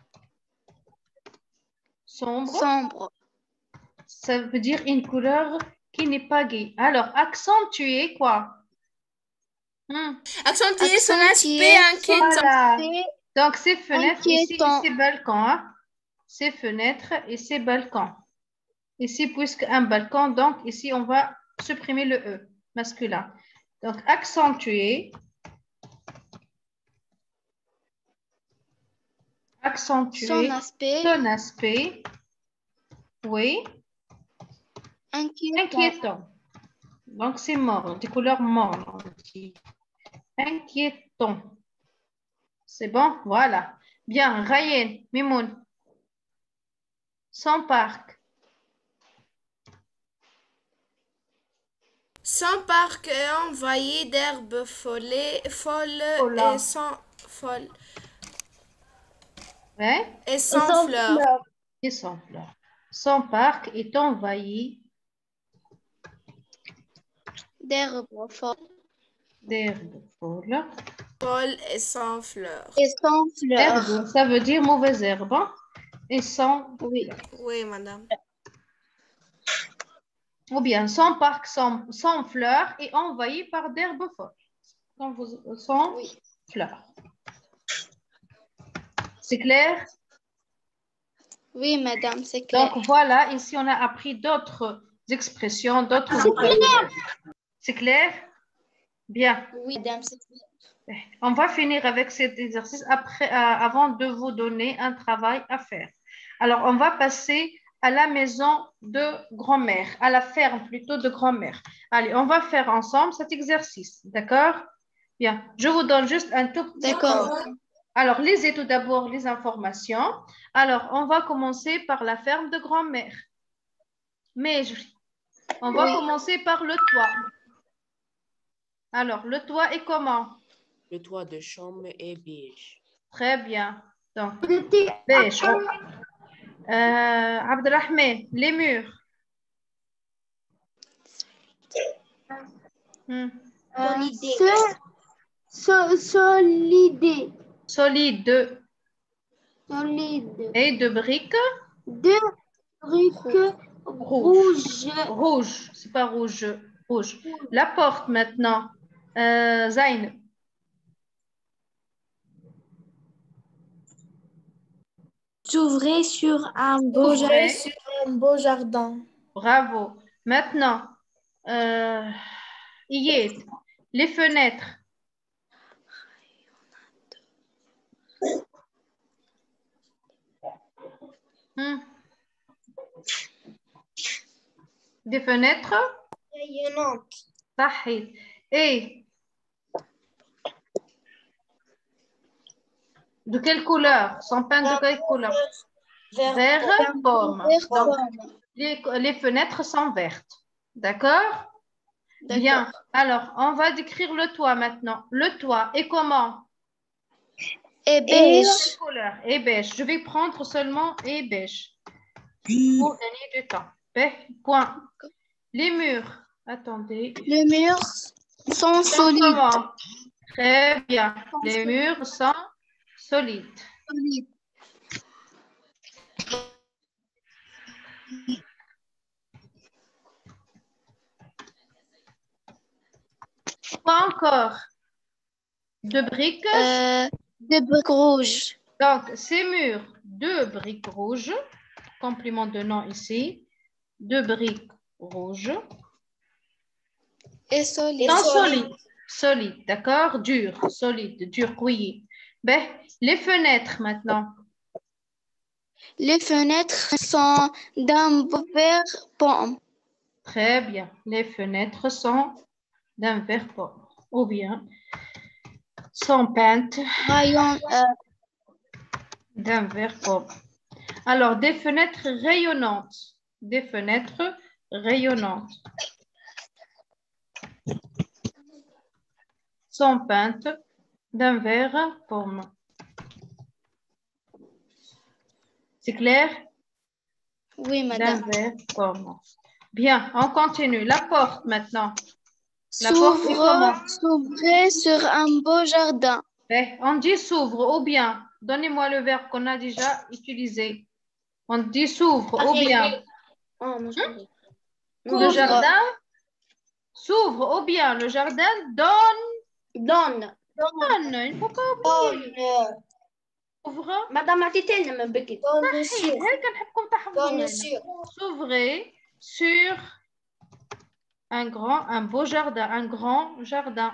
sombre. Sombre. Ça veut dire une couleur qui n'est pas gaie. Alors, accentuer quoi? Hmm. Accentuer son Accentuer aspect inquiétant. Voilà. Donc, ces fenêtres ici et Inquiétant. ces balcons. Hein. Ces fenêtres et ces balcons. Ici, puisque un balcon, donc ici, on va supprimer le E masculin. Donc, accentuer. Accentuer Son aspect son aspect. Oui. inquiétant. Inquiétant. Donc, c'est mort, des couleurs mortes. on dit. Inquiétant. C'est bon? Voilà. Bien. Ryan, Mimoun. Son parc. Son parc est envahi d'herbes folles, folles Folles. et sans, folles Ouais. et sans fleurs. Et sans fleurs. Son parc est envahi D'herbes folles d'herbes folles. Folles et sans fleurs. et sans fleurs. Herbe, ça veut dire mauvaise herbe. hein. Et sans Oui. Oui, madame. Ou bien son parc sans, sans fleurs est envahi par d'herbes folles. Sans, vous- sans Oui. fleurs. C'est clair? Oui, madame, c'est clair. Donc voilà, ici on a appris d'autres expressions, d'autres C'est vocabulaires. C'est clair? Bien. Oui, madame, c'est clair. On va finir avec cet exercice après, euh, avant de vous donner un travail à faire. Alors, on va passer à la maison de grand-mère, à la ferme plutôt de grand-mère. Allez, on va faire ensemble cet exercice, d'accord? Bien, je vous donne juste un tout petit D'accord. peu. Alors, lisez tout d'abord les informations. Alors, on va commencer par la ferme de grand-mère. Mais, on va Oui. commencer par le toit. Alors, le toit est comment? Le toit de chambre est beige. Très bien. Donc, beige. Oh. Euh, Abdelrahman, les murs. Hmm. Solide. So- solide. Solide. Solide. Et de briques. Deux briques rouges. Rouge. C'est pas rouge. Rouge. La porte maintenant. Euh, Zayn. S'ouvrir sur un beau Ouvrez. jardin. Un beau jardin. Bravo. Maintenant, euh, Iyed, les fenêtres. Hmm. Des fenêtres rayonnantes. صحيح. Et De quelle couleur? Sont peintes de quelle couleur? Vert, Vert, pomme. vert, Donc, pomme. les, les fenêtres sont vertes. D'accord? Bien. Alors, on va décrire le toit maintenant. Le toit est comment? Et beige. Quelle couleur? Et beige. Je vais prendre seulement et beige. Pour gagner du temps. B, point. Les murs. Attendez. Les murs sont solides. Comment? Très bien. Les murs sont solides. Solides. Quoi encore? De briques? Euh, des briques rouges. Donc, ces murs, deux briques rouges. Complément de nom ici. Deux briques rouges. Et solides. Sont solides. Solides, d'accord? Dur, solide, dur, couillé. Ben, les fenêtres maintenant. Les fenêtres sont d'un vert pomme. Très bien. Les fenêtres sont d'un vert pomme. Ou bien, sont peintes Rayon, euh, d'un vert pomme. Alors, des fenêtres rayonnantes. Des fenêtres rayonnantes. Sont peintes d'un vert pomme. C'est clair? Oui, D'un madame. vert pomme. Bien, on continue. La porte maintenant. La porte est comment? S'ouvre, s'ouvrait sur un beau jardin. Eh, on dit s'ouvre ou bien. Donnez-moi le verbe qu'on a déjà utilisé. On dit s'ouvre ou bien. Oh, moi, je Hmm? Le Couvre. jardin s'ouvre ou bien. Le jardin donne. Donne. Donne. Il ne faut pas oublier. Donne. Ouvre. Madame Atitène, me béquille. Donne sur. هيك نحبكم تحفظوا Donne لنا. sur. S'ouvrir sur un grand, un beau jardin, un grand jardin.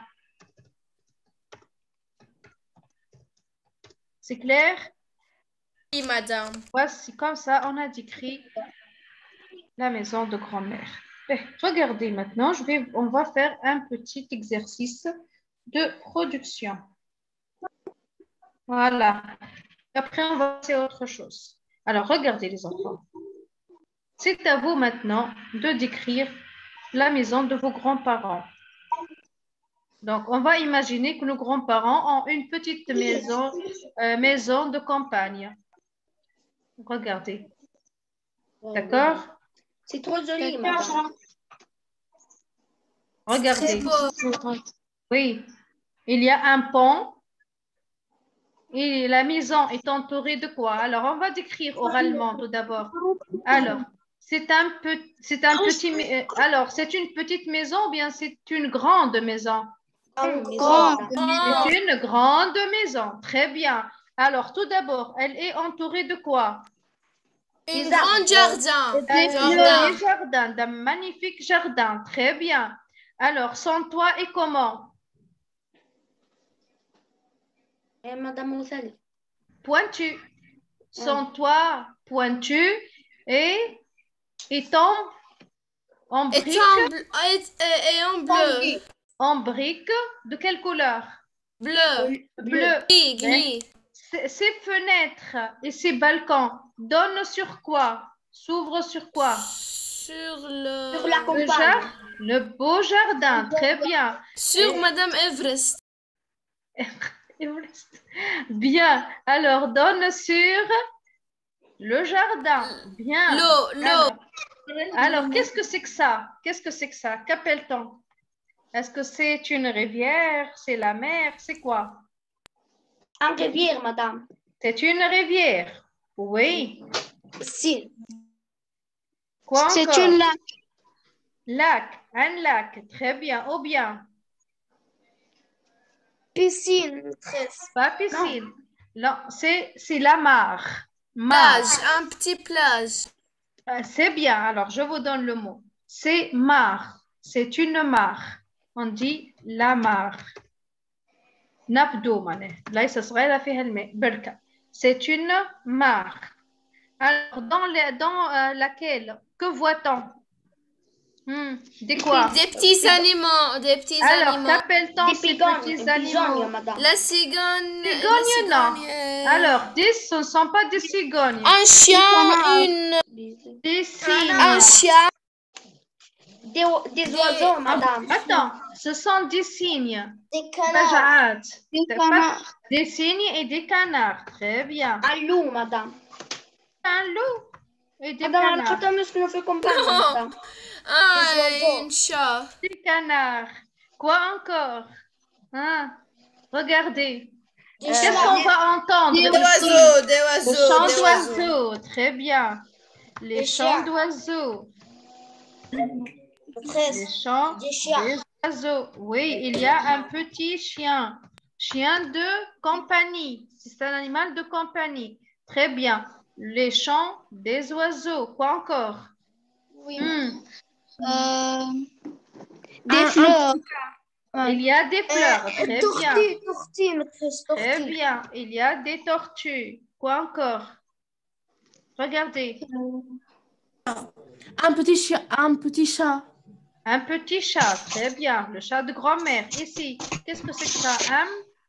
C'est clair? Oui, madame. Voici, comme ça, on a décrit la maison de grand-mère. Eh, regardez maintenant, je vais, on va faire un petit exercice de production. Voilà. Après, on va faire autre chose. Alors, regardez les enfants. C'est à vous maintenant de décrire la maison de vos grands-parents. Donc, on va imaginer que nos grands-parents ont une petite maison, euh, maison de campagne. Regardez. D'accord? C'est trop joli, madame. Regardez. Oui. Il y a un pont. Et la maison est entourée de quoi? Alors, on va décrire oralement tout d'abord. Alors, c'est un, pe c'est un petit... Alors, c'est une petite maison ou bien c'est une grande maison? Une grande maison. C'est une grande maison. Très bien. Alors, tout d'abord, elle est entourée de quoi? Un grand jardin. Un Jardin. jardin, d'un magnifique jardin. Très bien. Alors, son toit est comment? Et madame Roussel. Pointu. Son toit pointu et étant en brique. Et en, bl- et, et- et en bleu. En brique. De quelle couleur? Bleu. Bleu. Gris, gris. Ces ces fenêtres et ces balcons donnent sur quoi? S'ouvrent sur quoi? Sur le... Sur la Le, campagne. jar- le beau jardin. Très bien. Sur Et- Madame Everest. Bien. Alors, donne sur le jardin. Bien. L'eau, l'eau. Alors, alors, qu'est-ce que c'est que ça? Qu'est-ce que c'est que ça? Qu'appelle-t-on? Est-ce que c'est une rivière? C'est la mer? C'est quoi? Un rivière, madame. C'est une rivière. Oui. Si. Quoi C'est encore? une lac. Lac. Un lac. Très bien. Ou bien? Piscine. Tresse. Pas piscine. Non, c'est c'est la mare. Mare. Plage, un petit plage. Euh, C'est bien. Alors, je vous donne le mot. C'est mare. C'est une mare. On dit la mare. نبدو معناه ليس صغيرة فيها الماء بركة. C'est une mare. Alors, dans, les, dans euh, laquelle, que voit-on? Hmm. Des quoi? Des petits animaux. Des petits Alors, animaux. qu'appelle-t-on ces petits animaux? La cigogne. Cigogne, non. Alors, des, ce ne sont pas des cigognes. Un chien, une. Des cygnes. Un chien. Des, des oiseaux, madame. Attends, ce sont des cygnes. Des canards. Des canards. Des cygnes et des canards. Très bien. Un loup, madame. Un loup et des Madame, canards. madame, est-ce que nous fait comprendre, madame? Ah, une chat. Des canards. Quoi encore? Hein? Regardez. Qu'est-ce qu'on va entendre? Des oiseaux, des Le oiseaux. chant des d'oiseaux. Très bien. Les Des chants chiens. d'oiseaux. Les chants Des chiens. des oiseaux. Oui, il y a un petit chien. Chien de compagnie. C'est un animal de compagnie. Très bien. Les chants des oiseaux. Quoi encore? Oui. Hmm. Euh, des fleurs. Il y a des fleurs. Très bien. Tortue, tortue, maîtresse, tortue. Très bien. Il y a des tortues. Quoi encore? Regardez. Un petit chien, un petit chat. Un petit chat. Très bien. Le chat de grand-mère. Ici. Qu'est-ce que c'est que ça? Un,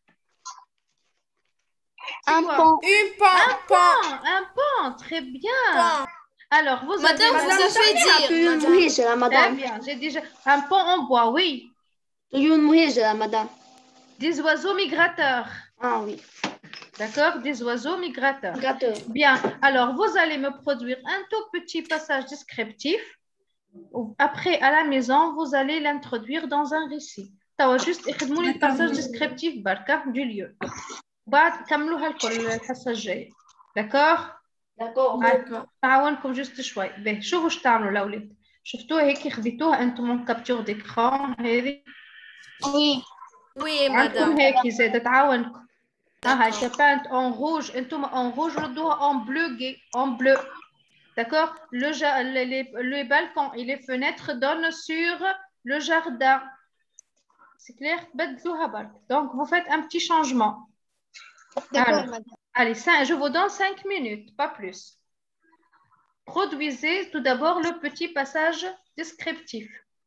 Un quoi? pont. Une pan. Un pont. Un pont. Très bien. Pan. Alors, vous Madame, avez... vous avez dit. Une mouhige, la Très madame. bien. J'ai déjà... Un pont en bois, oui. Une mouhige, la madame. Des oiseaux migrateurs. Ah oui. D'accord? Des oiseaux migrateurs. Gâteau. Bien. Alors, vous allez me produire un tout petit passage descriptif. Après, à la maison, vous allez l'introduire dans un récit. توا juste اخدموا لي الباساج descriptif بركة du lieu. بعد كملوها الكل الحصة الجاية. D'accord? D'accord. نعاونكم جست شوي. به شوفوا ايش تعملوا الأولاد. شفتوها هيك خذيتوها أنتم من كابتور ديكران هذه. Oui. Oui, عندكم madame. هيك زادة تعاونكم. ها هاي peinte en rouge. أنتم en rouge ردوها en bleu gai, en bleu. D'accord? Le, ja- le, les- le balcon et les fenêtres donnent sur le jardin. C'est clair? بدلوها برك. Donc, vous faites un petit changement. D'accord, Alors, madame. allez, cinq- je vous donne cinq minutes, pas plus. Produisez tout d'abord le petit passage descriptif.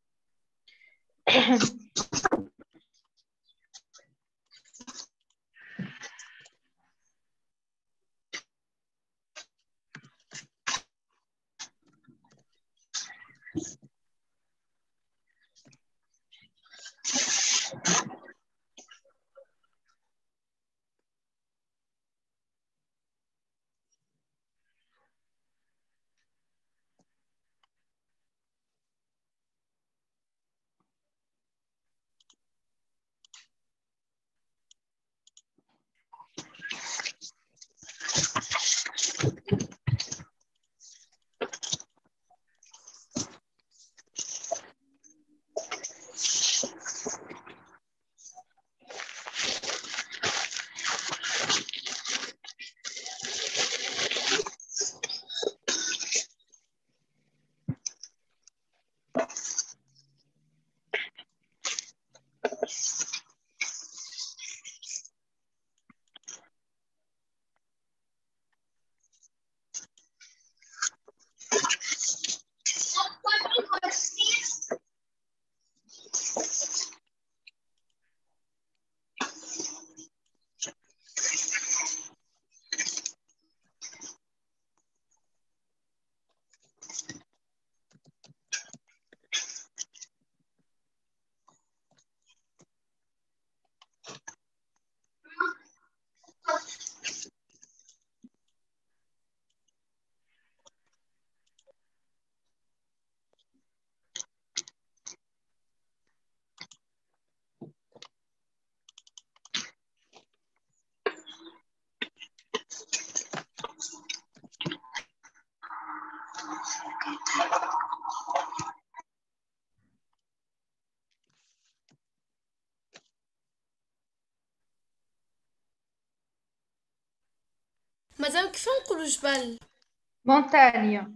Madame, كيف نقولوا جبل؟ Montagne.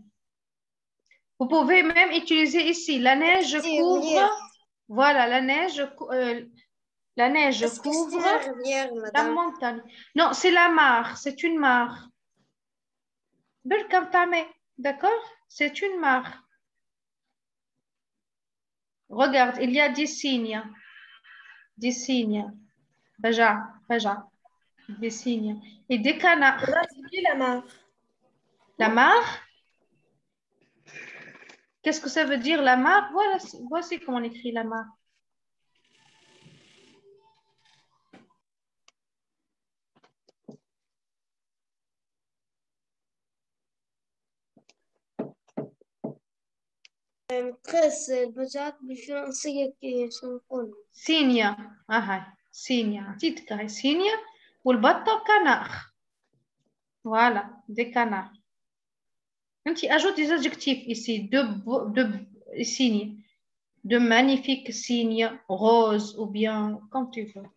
Vous pouvez même utiliser ici. La neige couvre. Voilà, la neige, cou- euh, la neige Est-ce que couvre c'est la rivière, la madame? montagne. Non, c'est la mare. C'est une mare. Belkam Tamé. D'accord? C'est une mare. Regarde, il y a des signes. Des signes. Baja, baja. Des signes. Et des canards. C'est qui la mare? La mare? Qu'est-ce que ça veut dire la mare? Voilà, voici comment on écrit la mare. Chris البجات بالفرنسية كيف نقول؟ سينيا اهاي سينيا عطيتك هاي سينيا والبطة كناخ فوالا دي كناخ انت ajoute des adjectifs ici de de signes de magnifiques signes roses ou bien comme tu veux.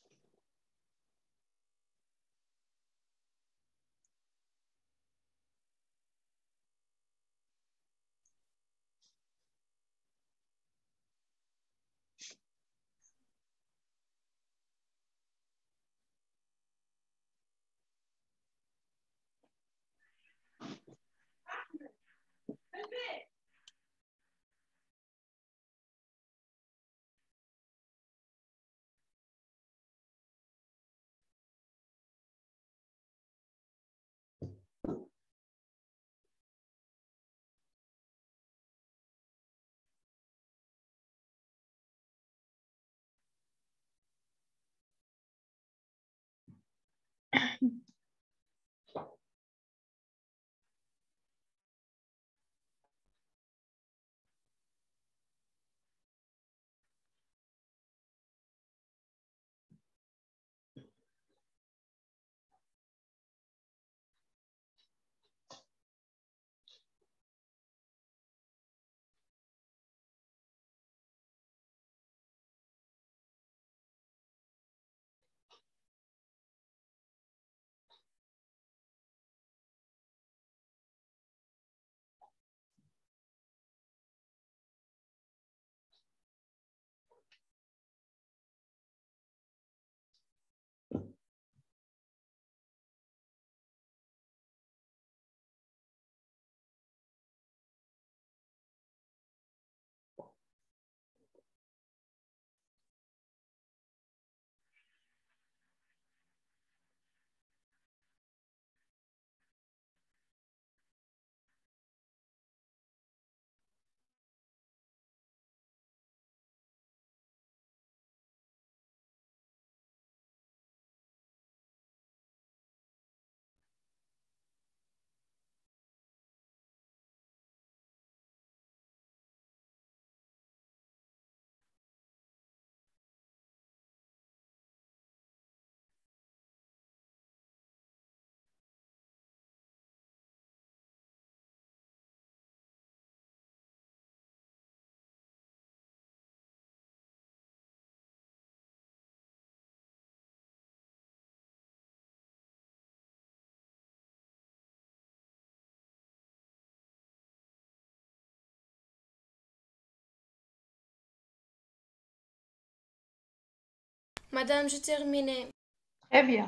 Madame, je terminais. Très bien.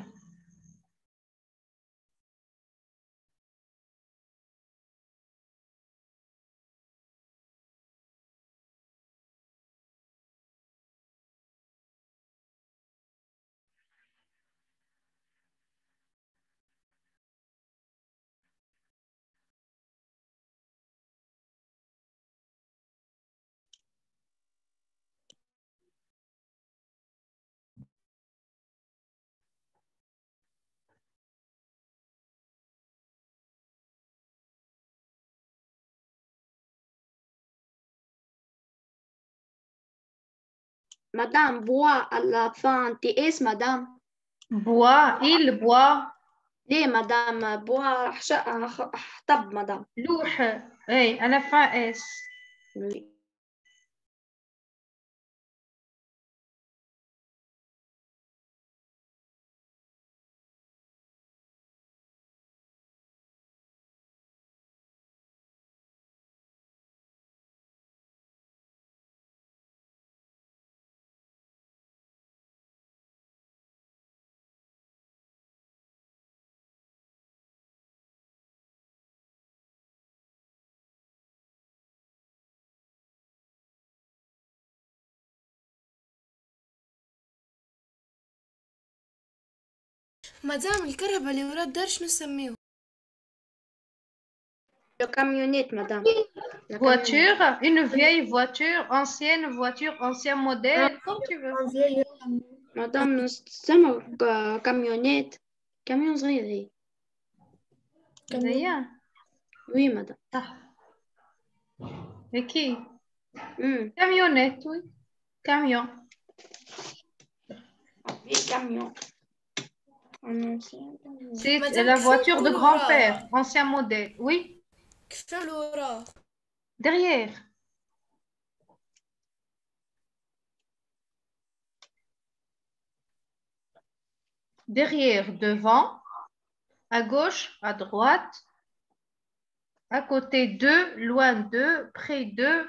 Madame, bois à la fin T S, madame. Bois, il boit. ليه madame bois طب madame. لوح اي انا fin S. Oui. مدام الكرهبة اللي ورا الدار شنو نسميوه؟ Le camionnette, madame. La Voiture, camionnette. une vieille voiture, ancienne voiture, ancien modèle, comme tu veux. Madame, nous sommes euh, camionnette. Camion صغير. Rien. Oui, madame. Ah. Et qui? Hmm. Camionnette, oui. Camion. Oui, camion. C'est Madame, la qui voiture fait de le grand-père, rat? ancien modèle. Oui, كيف الورا؟ derrière. Derrière, devant, à gauche, à droite, à côté d'eux, loin d'eux, près d'eux.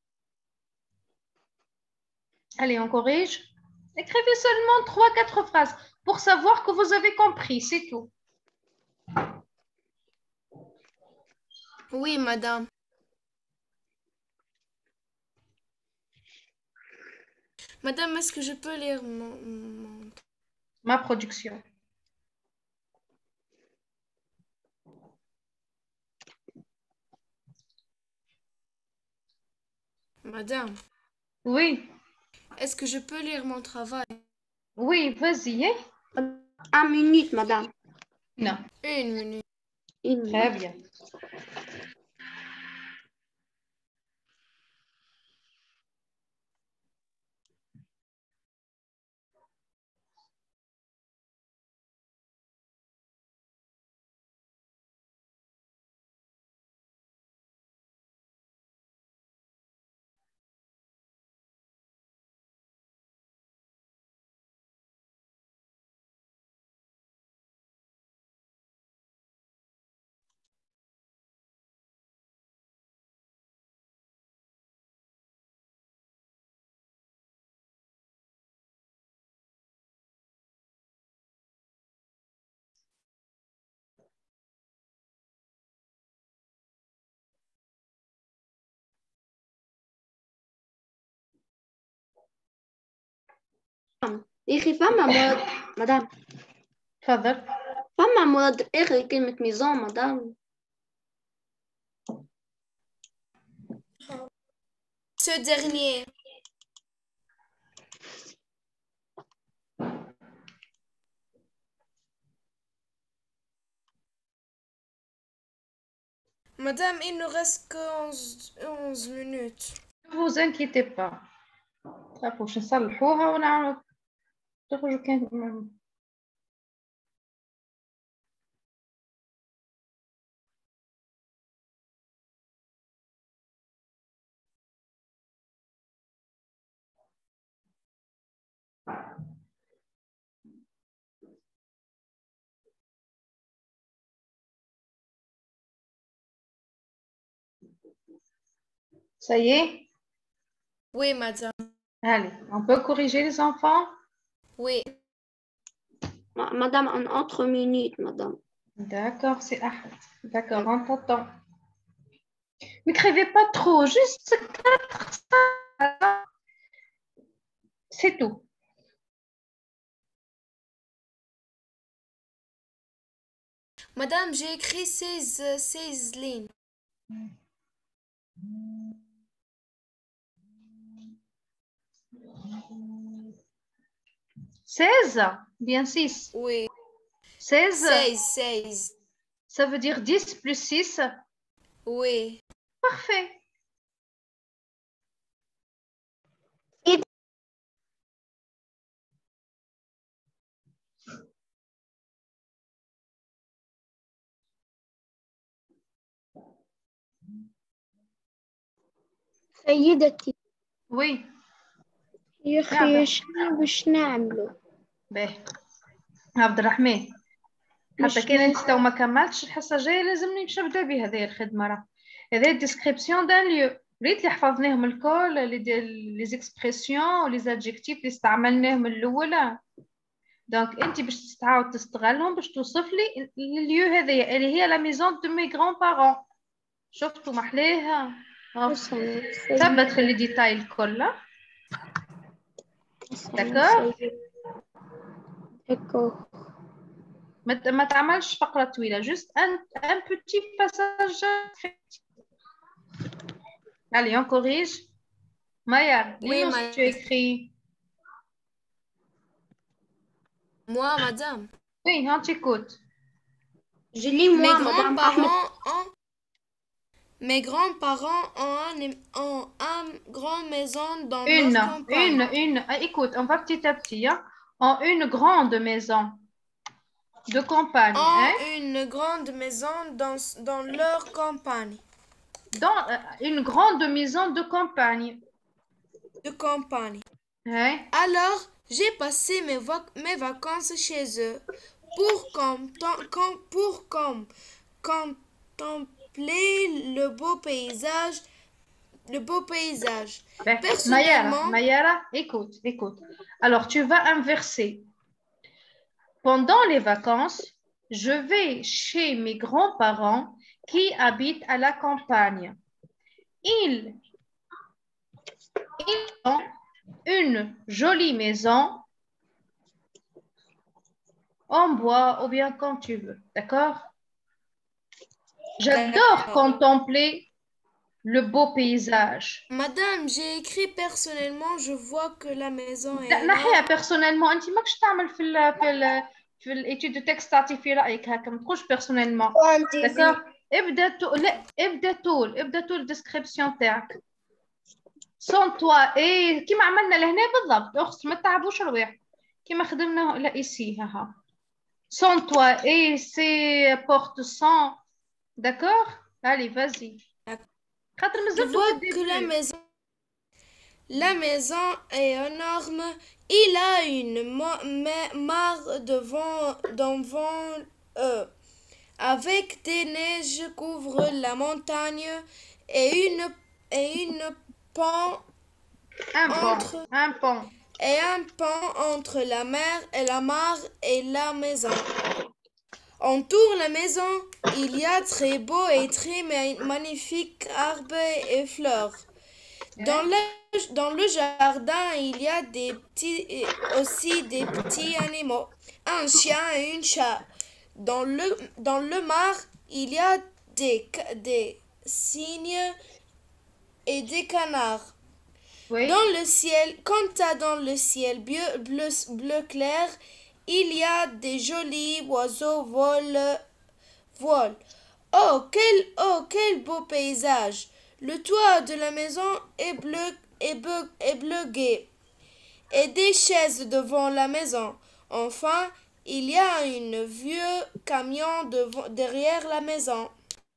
Allez, on corrige. Écrivez seulement trois, quatre phrases pour savoir que vous avez compris, c'est tout. Oui, madame. Madame, est-ce que je peux lire mon... mon- Ma production. Madame, Oui, est-ce que je peux lire mon travail? oui, vas-y. Hein? Un minute, madame. Non, Une minute. Une très minute. bien. يا أخي فما مرض مدام تفضل. فما مرض آخر كلمة ميزان مدام. Ce dernier. Madame, il ne reste que onze minutes. Ne vous inquiétez pas. باش نصلحوها ونعمل تخرجوا كان. Ça y est? Oui, madame. Allez, on peut corriger les enfants? Oui. Madame, en autre minute, madame. D'accord, c'est Ahmed. D'accord, on t'entend. N'écrivez pas trop, juste quatre. C'est tout. Madame, j'ai écrit seize, seize lignes. seize? Bien six. Oui. seize? seize, seize. Ça veut dire dix plus six? Oui. Parfait. سيدتي. Oui. يا أخي شنو باش نعملو؟ باهي عبد الرحمن، حتى كان انت تو ما كملتش الحصه الجايه لازمني باش نبدا بها هذه الخدمه. راه هذه ديسكريبسيون دان ليو، ريت اللي حفظناهم الكل لي زيكسبرسيون لي زادجيكتيف اللي استعملناهم الاولى. دونك انت باش تعاود تستغلهم باش توصف لي الليو هذايا اللي هي لا ميزون دو مي غران بارون. شفتوا محليها؟ ثبت في لي ديتاي الكل. داكور. داكور. ما تعملش فقرة طويلة. Juste un, un petit passage. Allez, on corrige. Maya, dis-nous ce que tu écris. Moi, madame. Oui, on t'écoute. Je lis moi, Mes madame. grands-parents ont... Mes grands-parents ont, un, ont une grande maison dans une, leur campagne. Une, une, écoute, on va petit à petit. Hein? En une grande maison de campagne. En hein? une grande maison dans, dans leur campagne. Dans euh, une grande maison de campagne. De campagne. Hein? Alors, j'ai passé mes, vac mes vacances chez eux pour, com com pour com contempler le beau paysage. Le beau paysage. Ben, Personnellement... Mayara, Mayara, écoute, écoute. Alors, tu vas inverser. Pendant les vacances, je vais chez mes grands-parents qui habitent à la campagne. Ils, ils ont une jolie maison en bois ou bien comme tu veux. D'accord? J'adore contempler le beau paysage. Madame, j'ai écrit personnellement, je vois que la maison est... نحيها personnellement. أنت ماكش تعمل في ال في ال في الإيتود دو تكست تعطي في رأيك هكا ما تقولش personnellement. d'accord؟ ابدأ تقول لا ابدأ تقول ابدأ تقول الديسكريبسيون تاعك. sans toi إيه كيما عملنا لهنا بالضبط. أخت ما تعبوش الرواح كيما خدمنا لا إيسي ها. sans toi et c'est porte sans. d'accord؟ allez vas-y. Je vois que la maison, la maison est énorme. Il a une mare devant, devant eux, avec des neiges couvrent la montagne et une et une pont un entre pont, un pont et un pont entre la mer et la mare et la maison. Entoure la maison, il y a très beau et très magnifiques arbres et fleurs. Dans le, dans le jardin, il y a des petits, aussi des petits animaux, un chien et une chat. Dans le, dans le mar, il y a des, des cygnes et des canards. Oui. Dans le ciel, quant à dans le ciel bleu, bleu, bleu clair, il y a des jolis oiseaux volent. volent. Oh, quel, oh, quel beau paysage! Le toit de la maison est bleu, est bleu, est bleu gai. Et des chaises devant la maison. Enfin, il y a un vieux camion devant, derrière la maison.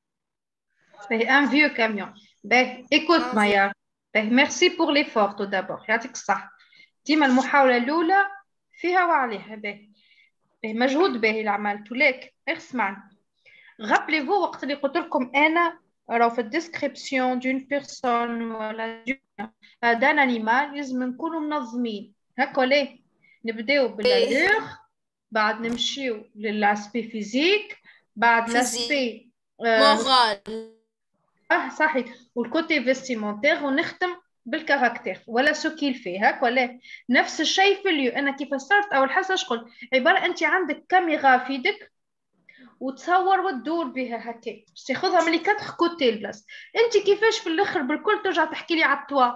Un vieux camion. Ben, écoute, un Maya. Ben, merci pour l'effort tout d'abord. يعطيك الصح. ديما المحاولة الأولى فيها وعليها. به مجهود باهي اللي عملته لك. اسمعني. rappelez-vous وقت اللي قلت لكم أنا راهو في الديسكريبسيون دون بيرسون ولا دان أنيمال لازم نكونوا منظمين. هكا ليه؟ نبداو بالالور بعد نمشيو للاسبي فيزيك بعد لاسبي مورال اه صحيح والكوتي فيستيمونتير ونختم بالكاركتير ولا سو كيل في هكا ولا نفس الشيء في اليو. انا كيف فسرت اول حاجه اش قلت عباره انت عندك كاميرا في يدك وتصور وتدور بها هكا باش تاخذها ملي كتخ كوتي البلاص. انت كيفاش في الاخر بالكل ترجع تحكي لي على التوا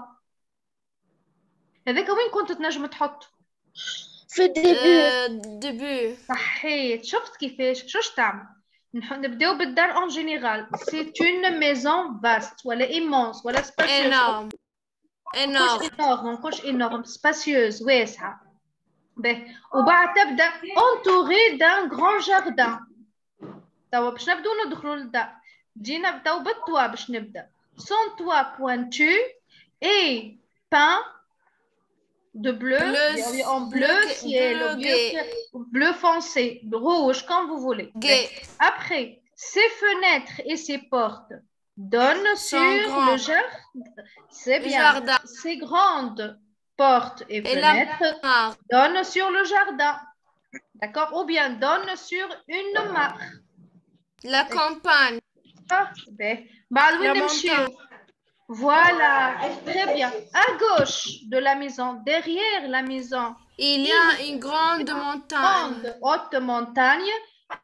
هذاك وين كنت تنجم تحط في الديبي ديبي صحيت. شفت كيفاش شوش تعمل. نبداو بالدار اون جينيرال سي اون ميزون فاست ولا ايمونس ولا سباسيوز انورم انورم انورم نقولش انورم سباسيوز واسعه. باهي وبعد تبدا انتوري دان غران جاردان. توا باش نبداو ندخلوا للدار جينا بداو بالتوا باش نبدا سون توا بوينتو اي بان de bleu, bleu en bleu, bleu ciel, bleu, bleu foncé, rouge, comme vous voulez. Gay. Après, ces fenêtres et ces portes donnent sur grand. le jardin. C'est bien. Jardin. Ces grandes portes et, et fenêtres donnent sur le jardin. D'accord? Ou bien donnent sur une mare. La campagne. Ah, ben, bah, la montagne. Voilà, très bien. À gauche de la maison, derrière la maison, il y a une grande montagne. Grande haute montagne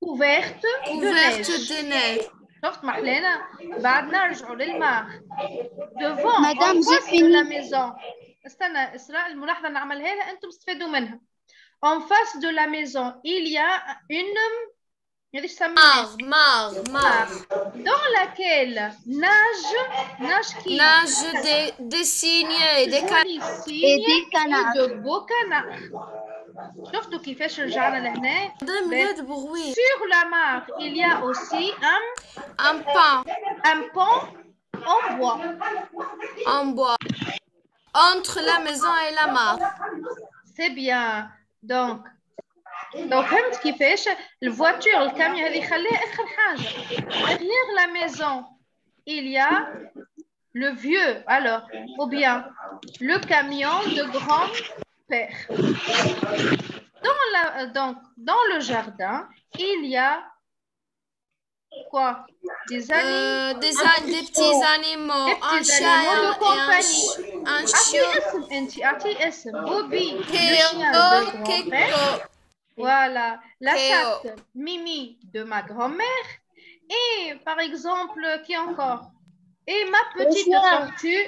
couverte couverte de neige. شفت محلينا بعد نرجعوا للماء devant Madame, en j'ai face de fini. la maison. استنى إسراء الملاحظة نعملها لها أنتم تستفادوا منها. En face de la maison il y a une mare mare mare dans laquelle nage nage qui nage des des cygnes et des canards et des canards. de beaux canards. شفتوا كيفاش رجعنا لهنا؟ Sur la mare, il y a aussi un un pont un pont en bois. en bois entre la maison et la mare. C'est bien. Donc donc فهمت كيفاش الفواتور الكاميون هذه خليها آخر حاجة. Derrière la maison, il y a le vieux alors ou bien le camion de grand-père. Dans, la, donc, dans le jardin, il y a quoi? Des animaux, euh, des, an des petits animaux, des petits un chien animaux de et compagnie. un, un chien. Bobby, le chien de grand-père. Voilà, la chatte Mimi de ma grand-mère. Et par exemple, qui encore? Et ma petite tortue,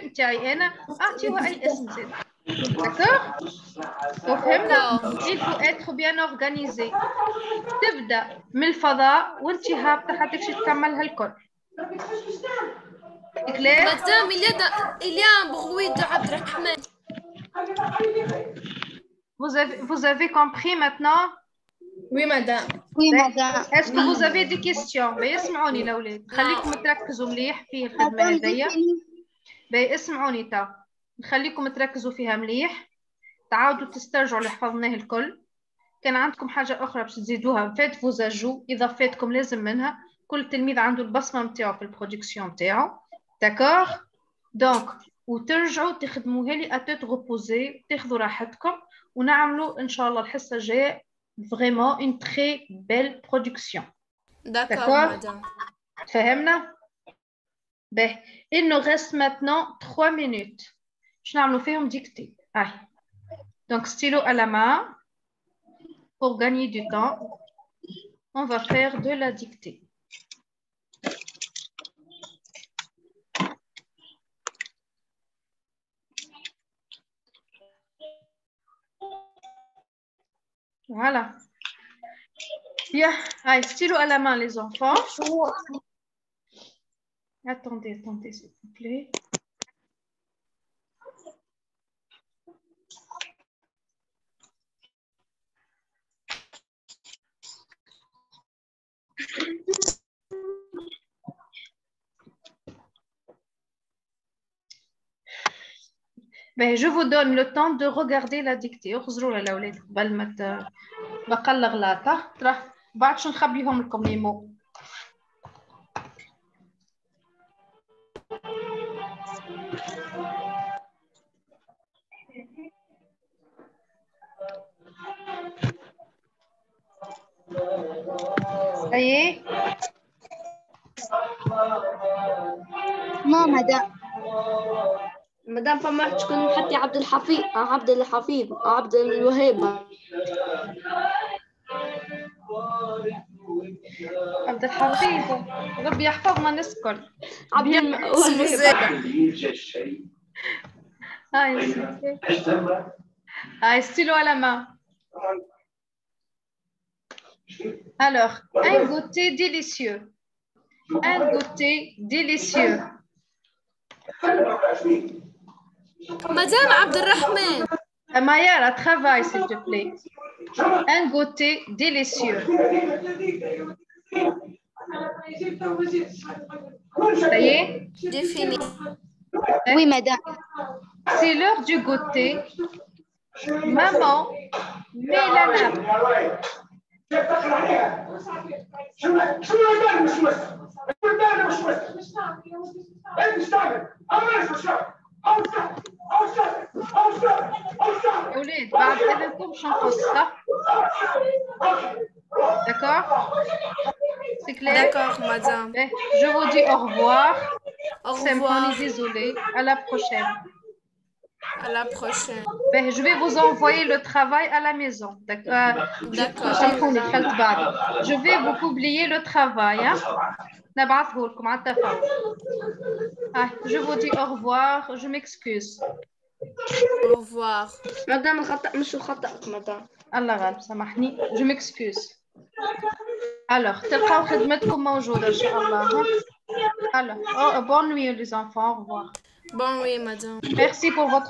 d'accord? Il faut être bien organisé. تبدأ من الفضاء وانت هابطة حتى تكملها الكل. Madame, il y a il y a un bruit de Abdelrahman. Vous avez vous avez compris maintenant? Oui, madame. Oui, madame. Est-ce que vous avez des questions؟ باهي اسمعوني الأولاد، خليكم تركزوا مليح في الخدمة هذيا. باهي اسمعوني تا، نخليكم تركزوا فيها مليح، تعاودوا تسترجعوا اللي حفظناه الكل. كان عندكم حاجة أخرى باش تزيدوها فات فوزاجو، إذا فاتكم لازم منها، كل تلميذ عنده البصمة نتاعو في البرودكسيون نتاعو، داكور؟ دونك وترجعوا تخدموها لي أتيت غوبوزي، تاخذوا راحتكم ونعملوا إن شاء الله الحصة الجاية vraiment une très belle production. D'accord, madame. فهمنا؟ باهي، il nous reste maintenant trois minutes. باش نعملوا فيهم ديكتي. آه. Donc stylo à la main. Pour gagner du temps, on va faire de la dictée. Voilà. Bien. Allez, stylo à la main, les enfants. Attendez, attendez, s'il vous plaît. Ben, je vous donne le temps de regarder la dictée. اخزروا للأولاد قبل ما ت... بقى الغلاطة. ترى بعد شو نخبيهم لكم لي مو. Ça y est? Non, madame. مدام فما تكون حتى عبد الحفيظ عبد الحفيظ عبد الوهاب عبد الحفيظ ربي يحفظنا نسكن عبد الوهاب هاي هاي stylo à la main. Alors, un goûter délicieux. Un goûter délicieux. Madame Abdelrahman. Mayara, travaille s'il te plaît. Un goûter délicieux. Ça y est? J'ai fini. Oui, madame. C'est l'heure du goûter. Maman, mets la nappe. أولاد بعد إذنكم باش نقص صح؟ D'accord? C'est clair? D'accord, madame. Je vous dis au revoir. Au revoir. Désolée. À la prochaine. À la prochaine. Ben, je vais vous envoyer le travail à la maison. D'accord. D'accord. Je vais vous publier le travail. Hein? Ah, je vous dis au revoir. Je m'excuse. Au revoir. Madame, monsieur خطأ madame. الله غالب سامحني. Je m'excuse. Alors, تلقاو خدمتكم موجودة إن شاء الله. Alors, oh, bonne nuit les enfants. Au revoir. Bonne nuit, madame. Merci pour votre